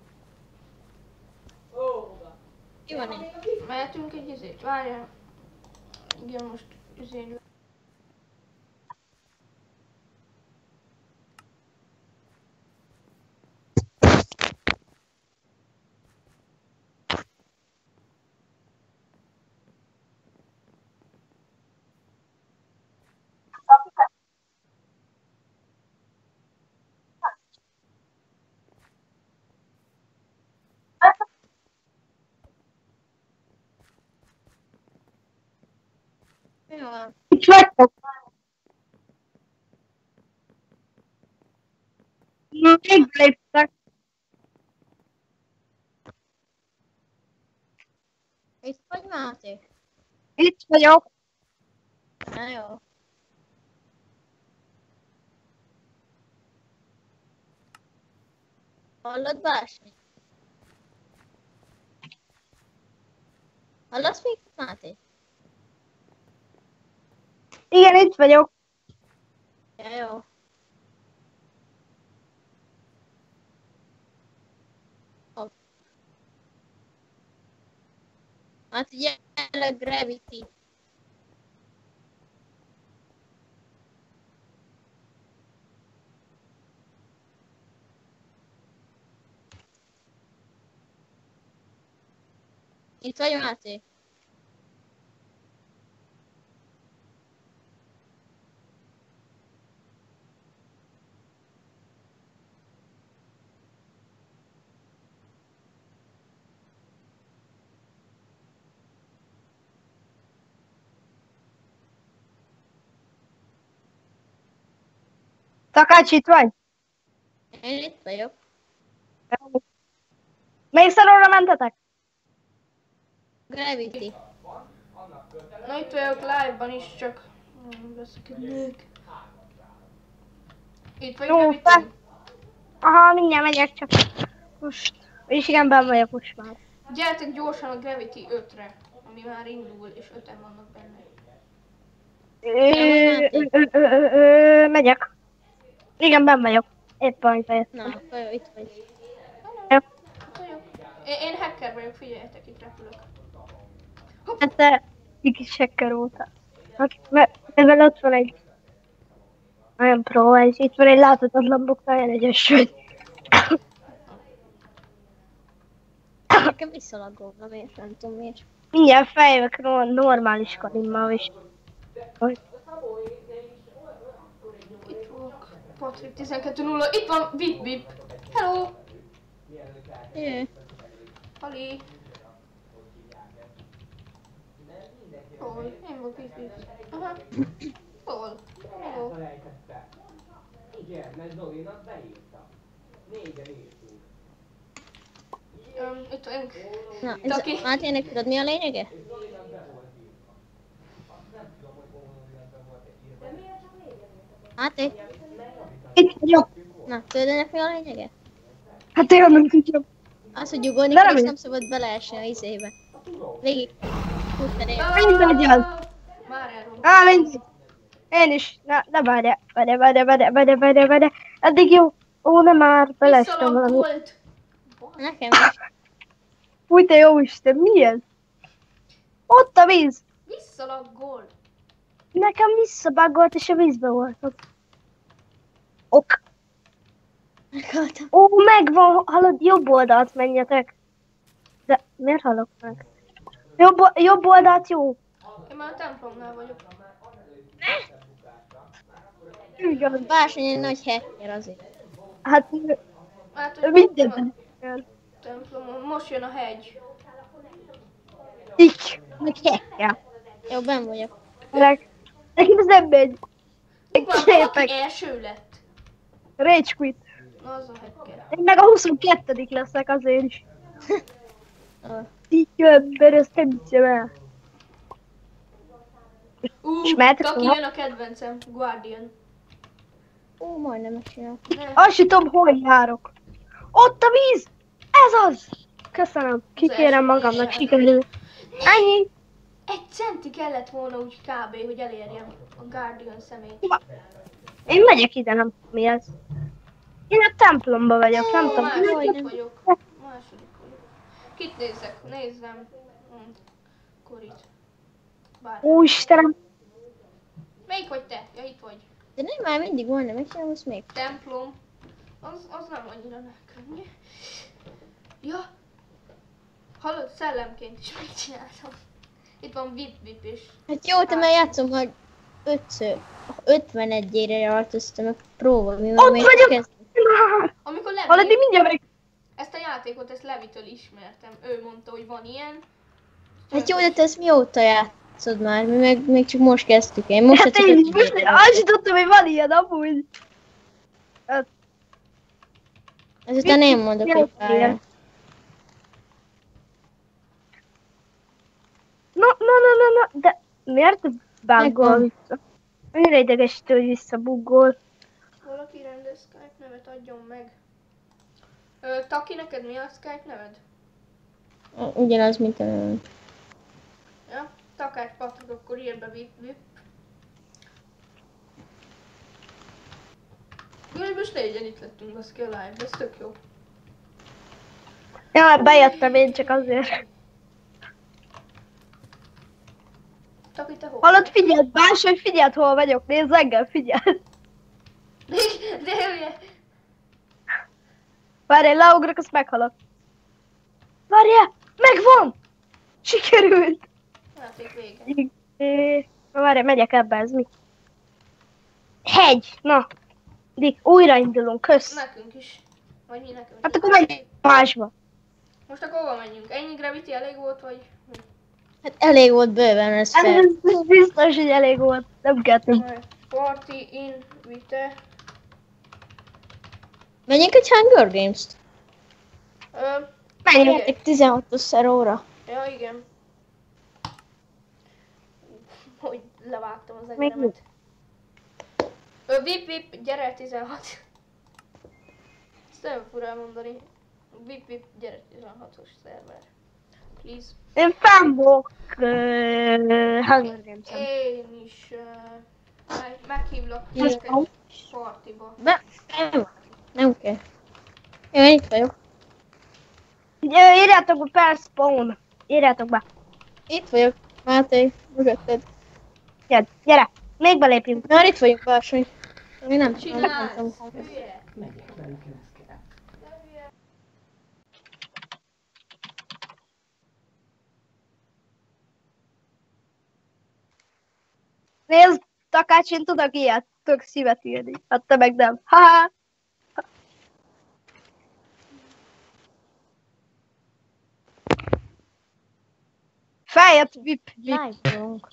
Ki van itt? mehetünk egy izét. Várjál. Igen, most izét. Mi van? Itt vagytok. Még léptek. Itt vagy, Máté? Itt vagyok. Na jó. Hallod, Bási? Hallasz még, Máté? Igen, itt vagyok. Ja, jó. Hopp. Hát gyere, Gravity. Itt vagy, Máté? Takács, itt vagy? Én itt vagyok. Melyik szerverre mentetek? Gravity. Na itt vagyok live-ban is, csak... Veszekednék. Itt vagy, Jó, Gravity? Aha, mindjárt megyek csak. Most. És igen, benn vagyok most már. Gyertek gyorsan a Gravity 5-re, ami már indul, és 5-en vannak benne. Megyek. Igen, benn vagyok. Éppen itt fejeztem. Na, akkor jó, itt vagy. Én hacker vagyok, figyeljetek, itt repülök. Hát te kis hacker voltál. Ezzel ott van egy. Nagyon pro, és itt van egy láthatatlan bok, nagyon egyes vagy. Nekem visszalaggol, miért, nem tudom miért. Mindjárt feljövök normális karimmal is. Hogy? Itt vagyok. Patrik 12-0. Itt van Vip Vip. Hello. Jö. Ali. Hol? Én vagyok Vip Vip. Aha. Hol? Hello. Elfelejtette. Igen, mert Zolinak beírta. Négyen írtunk. Itt vagyunk. Na, Taki. ez, Mátének tudod mi a lényege? És Zolinak be volt írva. Azt nem tudom, hogy Zolinak be volt írva. Máté? Itt vagyok. Na, tudod ennek mi a lényege? Hát én nem tudom. Az, hogy ugorni De kell, nem és én. nem szabad beleesni a izébe. Végig. Úgy én. Mindegy az. Már elrom. Mindegy. Én is. Ne várjál. Várjál. Eddig jó. Ó, nem már. Belestem valami. Visszalaggolt. Nekem is. Új, te jó Isten, mi ez? Ott a víz. Visszalaggolt. Nekem visszabaggolt, és a vízbe voltam. Ok. Meghaltam. Ó, megvan, hallod, jobb oldalt menjetek. De miért hallok meg? Jobb oldalt jó. Én már a templomnál vagyok. Igen. Bársony egy nagy hacker azért. Hát, Hát, hogy minden. templomon. Most jön a hegy. Így, meg hekkel. Jó, benn vagyok. Nekem ez nem megy. Itt van, Képek. aki első lett. Rage quit. Na, az a hacker. Én meg a 22. leszek azért is. Ó. Így ember, ezt nem hiszem el. Ismertek Taki volna? jön a kedvencem. Guardian. Ó, majdnem megcsináltam. Ne. Azt sem tudom, hol járok. Ott a víz! Ez az! Köszönöm. Kikérem magamnak, sikerül. Ennyi. Egy centi kellett volna úgy kb. Hogy elérjem a Guardian szemét. Én megyek ide, nem tudom mi ez. Én a templomba vagyok, nem tudom. Második vagyok. Második vagyok. Kit nézzek? Nézzem. Korit. Bár. Ó, Istenem. Melyik vagy te? Ja, itt vagy. De nem, már mindig majdnem megcsinálom, azt még. Templom. Az nem annyira könnyű. Ja. Hallod, szellemként is megcsináltam. Itt van Vip Vip is. Hát jó, te már játszom, hogy 51-ére változtam meg próba, mi Ott még vagyok! kezd. Amikor Hallod, én Levi, mindjárt meg... ezt a játékot, ezt Levitől ismertem. Ő mondta, hogy van ilyen. Hát jó, de te ezt mióta játszod már? Mi meg még csak most kezdtük. Én most Hát csak én is 51-ére most voltam. azt sem tudtam, hogy van ilyen amúgy. Ezután én mondok, hogy pályán. No, de miért ez buggol vissza? Annyira idegesítő, hogy visszabuggol. Valaki rendes Skype nevet adjon meg. Taki, neked mi a Skype neved? Ugyanaz, mint a nőm. Ja? Takács Patrik, akkor írd be Vip Vip. Jó, most négyen itt lettünk baszki a live, ez tök jó. Ja, bejöttem én csak azért. Taki, te hol? Hallod, figyeld, bársony, figyeld, hol vagyok. Nézd engem, figyeld. De hülye! Várjál, leugrok, azt meghalok. Várjál, megvan! Sikerült! Játék vége. Na várjál, megyek ebbe, ez mi? Hegy! Na. Dik, újraindulunk, kösz. Nekünk is. Vagy mi nekünk. Hát akkor megyünk másba. Most akkor hova menjünk? Ennyi gravity elég volt, vagy? Hát elég volt bőven ez Ez fel. biztos, hogy elég volt. Nem kell több. Party in Vite. Menjünk egy Hunger Games-t. Menjünk. Egy 16-os óra. Ja, igen. Hogy levágtam az Még egyeremet. Vip Vip, gyere 16. Ezt nem fura elmondani. Vip Vip, gyere 16-os szerver. Please. Én fennbok Hunger Games-en. Én is meghívlak Yes. titeket partiba. Nem kell. Én itt vagyok. Írjátok be per spawn. Írjátok be. Itt vagyok. Máté, mögötted. Gyere, még belépjünk. Már itt vagyunk, Bársony. Én nem Csinálsz, tudom. hülye. Megyek velük, ez kell. Nézd, Takács, én tudok ilyet. Tök szívet írni. Hát te meg nem. Ha-ha. Feljött vip. Live-olunk.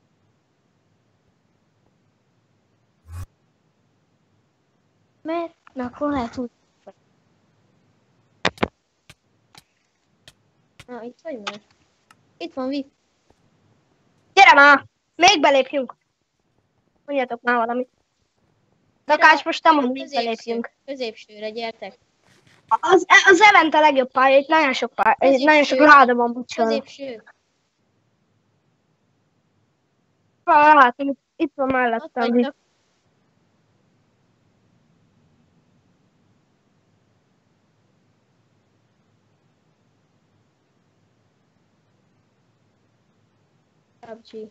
Mert? Na akkor lehet úgy. Na, itt vagy már? Itt van VIP. Gyere már! Még belépjünk. Mondjatok már valamit. Takács, most te mondd, még belépjünk. Középsőre, gyertek. Az event a legjobb pálya, itt nagyon sok pálya, itt nagyon sok ráda van, bocsánat. Középső. Látom, itt van Ott mellettem. vagytok. PUBG.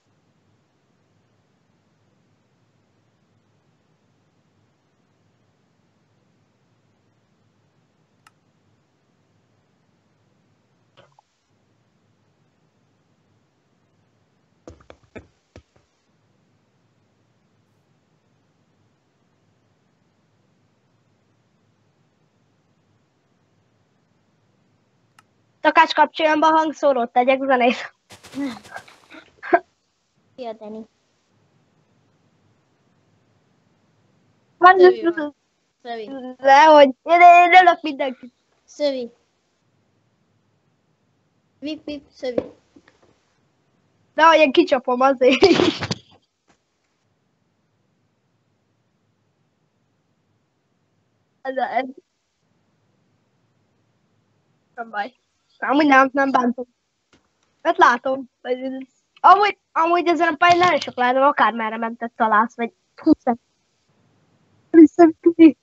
Takács, kapcsoljon be a hangszórót, tegyek zenét. Szia, Dani. Szövi. Szövi. Dehogy, én ölök mindenkit. Szövi. VIP, Szövi. Dehogy én kicsapom azért. Ez nem baj. Amúgy nem bántom. Mert látom. Amúgy ezen a pályán nagyon sok látom, akármerre mentet találsz, vagy 20. Visszaküti.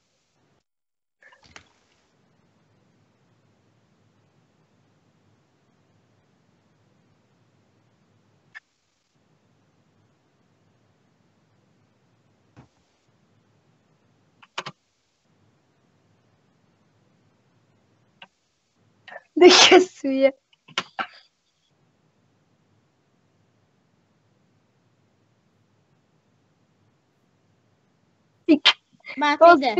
De készülje. Bát ide.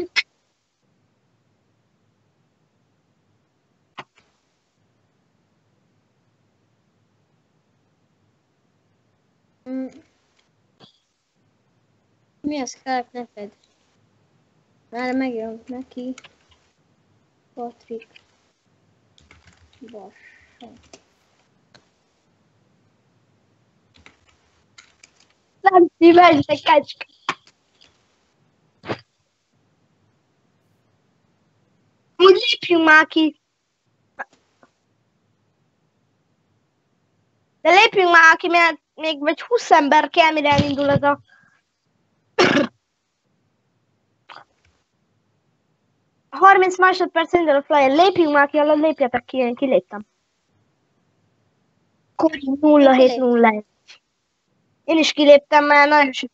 Mi a Skype neked? Már megjön neki. Patrik. Bassza. Nem szíves, de kecske. Úgy lépjünk már ki. De lépjünk már ki, mert még vagy 20 ember kell, mire elindul ez a... 30 másodperc indul a flyer. Lépjünk már ki, alatt lépjetek ki, én kiléptem. Kori 0701. Én is kiléptem, mert nagyon sok.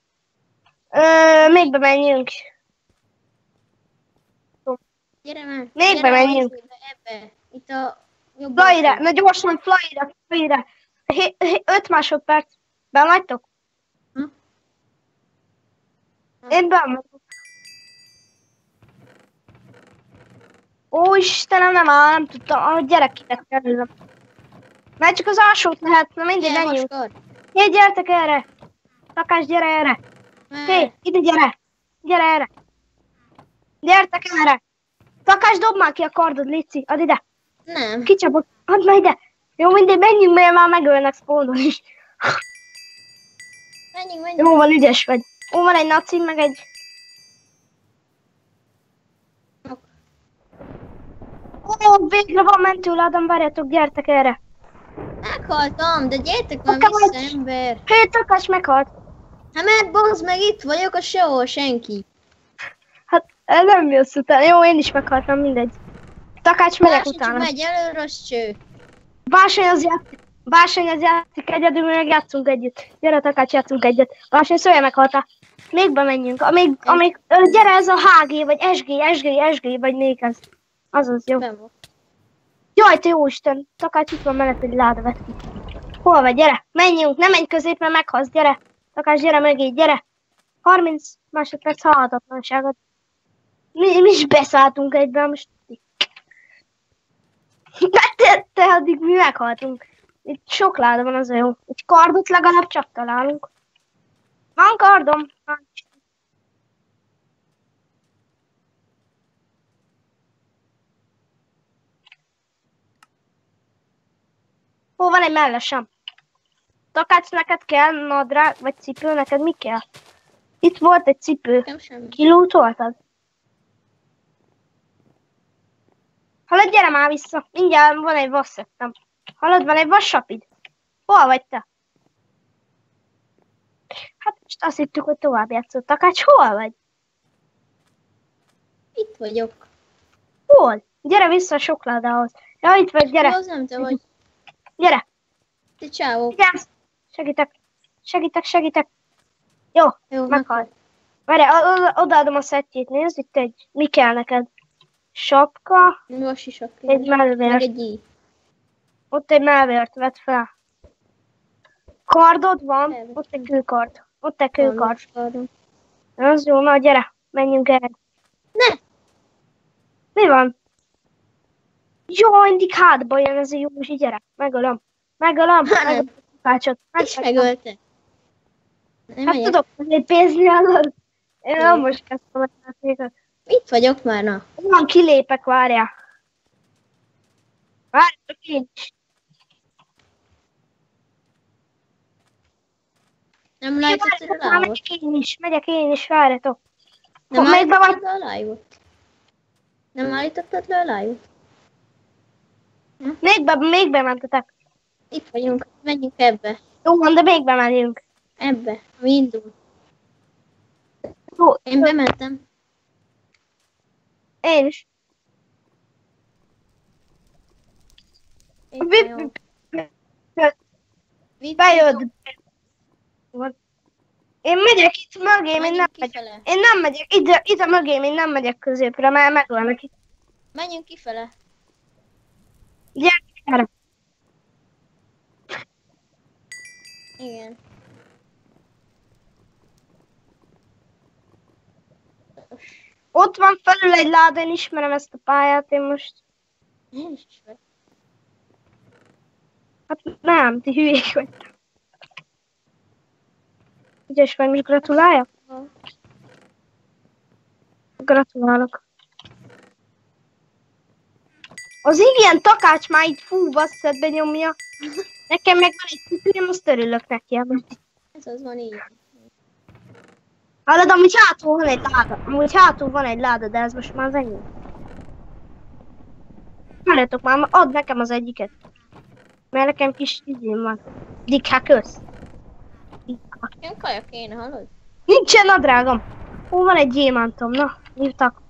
Még bemenjünk. Gyere már. Még gyere bemenjünk. Ebbe. Itt a jobb Flyre, oldalon. na gyorsan, flyre. 5 másodperc. Ben vagytok? Hm? Én ben vagyok. Ó, Istenem, nem tudtam, a gyerek kitett kerülnem. Mert csak az alsót lehet, na mindig Gyere, menjünk. Vaskor. Hé, gyertek erre! Takás, gyere erre! Hé, ide gyere! Gyere erre! Gyertek erre! Takás, dobd már ki a kardod, Lici, add ide! Nem. Kicsapok, add már ide! Jó, mindegy, menjünk, mert már megölnek spawnol is. Menjünk. Jó, van, ügyes vagy. Ó, van egy naci, meg egy... Ó, végre van mentőládam, várjatok, gyertek erre! Meghaltam, de gyertek már Takács! vissza, ember. Hé, Takás meghalt! Hát mert bazd meg, itt vagyok, a sehol senki. Hát, ez nem jössz utána. Jó, én is meghaltam, mindegy. Takács, megyek Másik utána. megy előre, az cső. Bársony az játszik egyedül, mi meg játszunk együtt. Gyere, Takács, játszunk egyet. Bársony, szólja, meghaltál. Még bemenjünk. Amíg gyere ez a HG, vagy SG, vagy még ez. Azaz, jó. Ben van. Jaj, te jóisten, Takács itt van mellett egy láda, vett ki. Hol vagy, gyere, menjünk, ne menj közép, mert meghalsz, gyere. Takács, gyere mögé, gyere. 30 másodperc halhatatlanságot. Mi is beszálltunk egyben, most. Te addig mi meghaltunk. Itt sok láda van, az a jó. Egy kardot legalább csak találunk. Van kardom? Hol van egy mellesem? Takács, neked kell nadrág, vagy cipő, neked mi kell? Itt volt egy cipő. Nekem semmi. Kilútoltad? Hallod, gyere már vissza. Mindjárt van egy vasszettem. Hallod, van egy vassapid? Hol vagy te? Hát most azt hittük, hogy tovább játszott. Takács, hol vagy? Itt vagyok. Hol? Gyere vissza a sokládához. Ja, itt vagy, gyere. Az nem te vagy. Gyere. Te csávó. Igen. Segítek. Jó, Jó, meghalt. Várj, odaadom a szettjét, nézd, itt egy, mi kell neked? Sapka, Most is a egy meg mellvért. egy íj. Ott egy mellvért vedd fel. Kardod van? Nem. Ott egy kőkard. Ott egy kőkard. Most adom. Az jó, na gyere, menjünk el. Ne! Mi van? Jó, mindig hátba jön ez a Józsi, gyere. Megölöm. Megölöm a Takácsot. És megölte. Nem Hát megyek. tudok hogy pénzni adod? Én nem most kezdtem a játékot. Itt vagyok már, na. Onnan kilépek, várjál. Várjátok én is. Nem lájtottad a Várjátok, már live-ot? megyek én is, várjatok. Nem Még be van. állítottad le a live-ot? Nem állítottad le a live-ot? Még bementetek. Itt vagyunk, menjünk ebbe. Jó van, de még bemenjünk. Ebbe, ami indul. Jó, Én bementem. én is. Itt Vi- vagyok. Vidd Bejött. Én megyek itt mögé, én Menjünk nem megyek. kifele. Én nem megyek, ide mögém, én nem megyek középre, mert megölnek itt. Menjünk kifele. Gyere. Igen. Ott van felül egy láda, én ismerem ezt a pályát, én most... Én is ismerem. Hát nem, ti hülyék vagytok. Ügyes vagy, most gratuláljak? Gratulálok. Az ilyen Takács már itt fú basszett benyomja. Nekem meg van egy cipőm, azt örülök neki. Ez az van így. Hallod, amúgy hátul van egy láda. Amúgy hátul van egy láda, de ez most már az enyém. Halljátok már, add nekem az egyiket. Mert nekem kis izém van. Dikha kösz. Nekem kaja kéne, hallod? Nincsen nadrágom. Hol van egy gyémántom, na, hívtak.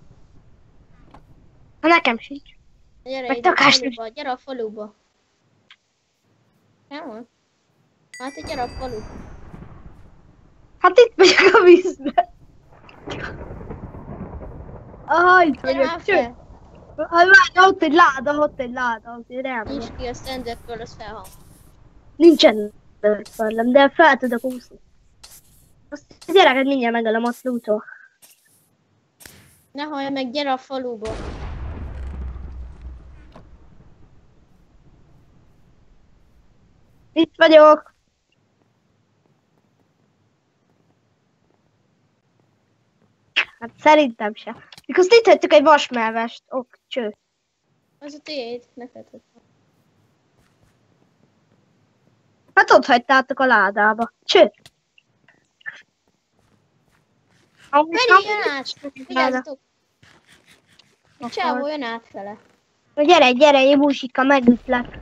Ha nekem sincs. Gyere Meg ide a Takás faluba, gyere a faluba. Nem van? Hát te gyere a falu. Hát itt vagyok a vízben. Ah, itt Gyere már vagyok. Cső. fel. Várj, ott egy láda, azért elmegyek. Nincs ki a standardből, az felhang. Nincsen felem, de fel tudok úszni. Azt a gyereket mindjárt megölöm ott lútól. Ne hallja meg, gyere a faluba. Itt vagyok. Hát szerintem se. Mikor itt hagytuk egy vasmelvest. Ok, cső. Az a tiéd, neked hagytam. Hát ott hagytátok a ládába. Cső. Mennyi jön át? Vigyázzatok! A csávó jön átfele. Gyere, Jébusika, megütlek.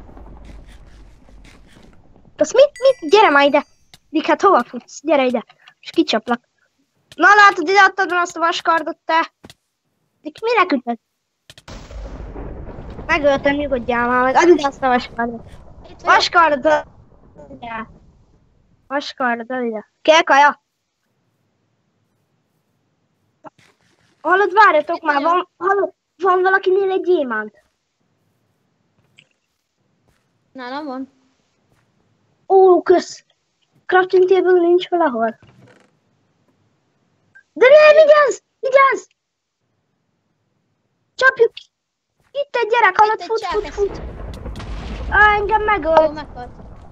Azt mit? Gyere már ide. Hát hova futsz? Gyere ide. És kicsaplak. Na látod, ide adtad van azt a vaskardot, te. Dik, minek üted? Megöltem, nyugodjál már meg. Add ide azt a vaskardot. Itt vagyok. Vaskardot. Vaskardot, add ide. Kell kaja? Hallod, várjatok már, van valakinél egy gyémánt. Nálam van. Ó, kösz. Crafting table nincs valahol. De ne, vigyázz! Vigyázz! Csapjuk! Itt egy gyerek, hallod, egy fut. csákesz. Engem Ó, megölt. meghalt.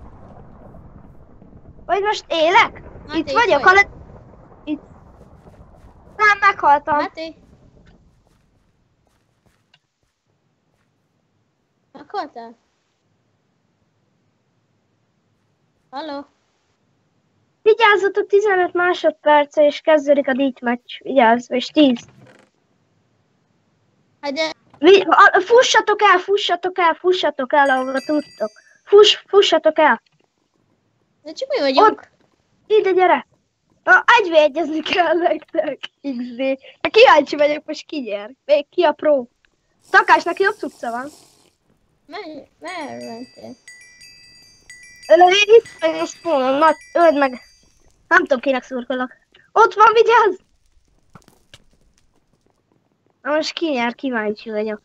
Vagy most élek? Máté, Itt vagyok, hallod? Itt. Nem, meghaltam. Máté. Meghaltál? Halló? Vigyázzatok, 15 másodperce, és kezdődik a deathmatch. Vigyázz, és 10. Hát de... Fussatok el, ahova tudtok. Fussatok el. De csak mi vagyunk? Ide, gyere. Egyezzni kell nektek. XD. Kíváncsi vagyok, most ki nyer. Még ki a pro. Takásnak jobb cucca van. Merre mentél? Itt vagy a spawnon, öld meg. Nem tudom, kinek szurkolok. Ott van, vigyázz! Na most ki nyer, kíváncsi vagyok.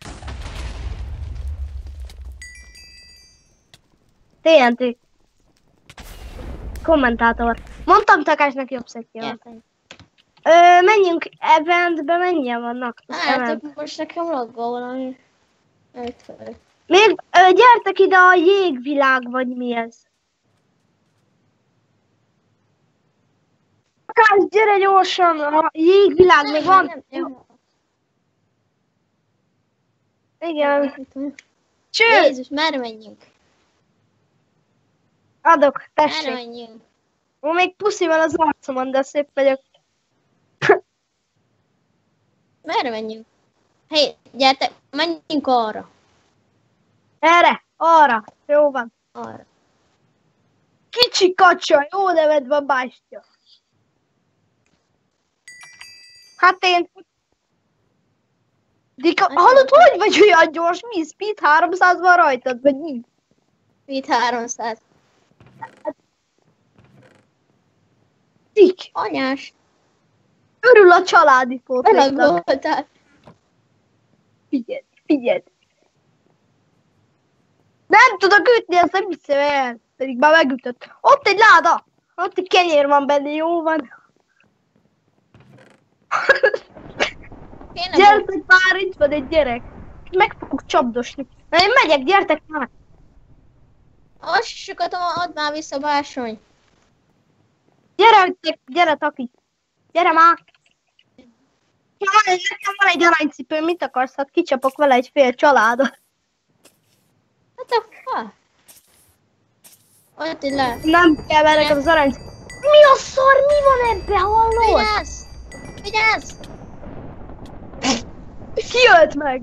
TNT. Kommentátor. Mondtam Takásnak jobb szettje van. Menjünk eventbe, mennyien vannak? Hát, most nekem laggol valami. Még gyertek ide a jégvilág, vagy mi ez? Takás, gyere gyorsan, a jégvilág még van. Igen. Cső! Jézus, merre menjünk? Adok, Merre tessék. menjünk? Ó, még puszi van az arcomon, de szép vagyok. Merre menjünk? Hé, gyertek, menjünk arra. Erre, arra, jó van. Arra. Kicsi kacsa, jó neved van, bástya. Hát én... Dika, hallod, hogy vagy olyan gyors? Mi? Speed 300 van rajtad, vagy mi? Speed 300. Dik, Anyás. örül a családi fotóknak. Belaggoltál. Figyeld. Nem tudok ütni, ezt nem hiszem el. Pedig már megütött. Ott egy láda. Ott egy kenyér van benne, jó van. Gyertek már, itt van egy gyerek. Meg fogok csapdosni. Na én megyek, gyertek már. Sokat add már vissza, bársony. Gyere, Taki. Gyere már. Nekem van egy aranycipő, mit akarsz? Hát kicsapok vele egy fél családot. What the fuck? Ott le. Nem kell vele nekem az aranycipő. Mi a szar? Mi van ebbe, hallod? Vigyázz! Vigyázz! Ki ölt meg?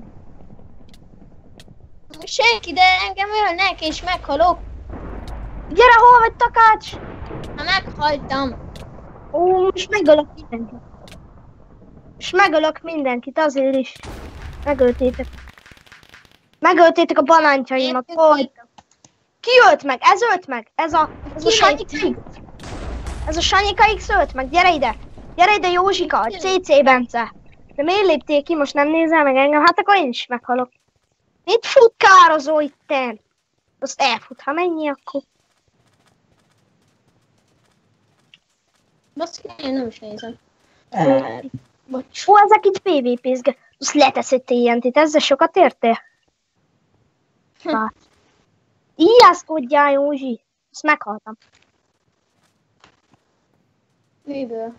Senki, de engem ölnek és meghalok. Gyere, hol vagy, Takács? Ha meghaltam. Ó, most megölök mindenkit. És megölök mindenkit, azért is. Megöltétek. Megöltétek a banántjaimat. Hogy? Ki ölt meg? Ez ölt meg? Ez a Sanyika X. Ez a Sanyika X ölt meg. Gyere ide. Gyere ide, Józsika, a CC Bence. De miért léptél ki? Most nem nézel meg engem? Hát akkor én is meghalok. Mit futkározó itten? Azt elfut, ha mennyi akkor. Baszki, én nem is nézem. Bocs. Ó, ezek itt PvP-zge. Azt leteszed TNT-t, ezzel sokat értél? Ijjászkodjál, Józsi. Azt meghaltam. Miből?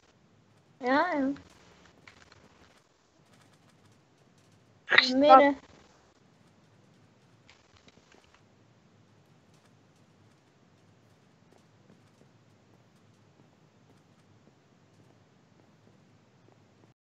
Ja. Mire?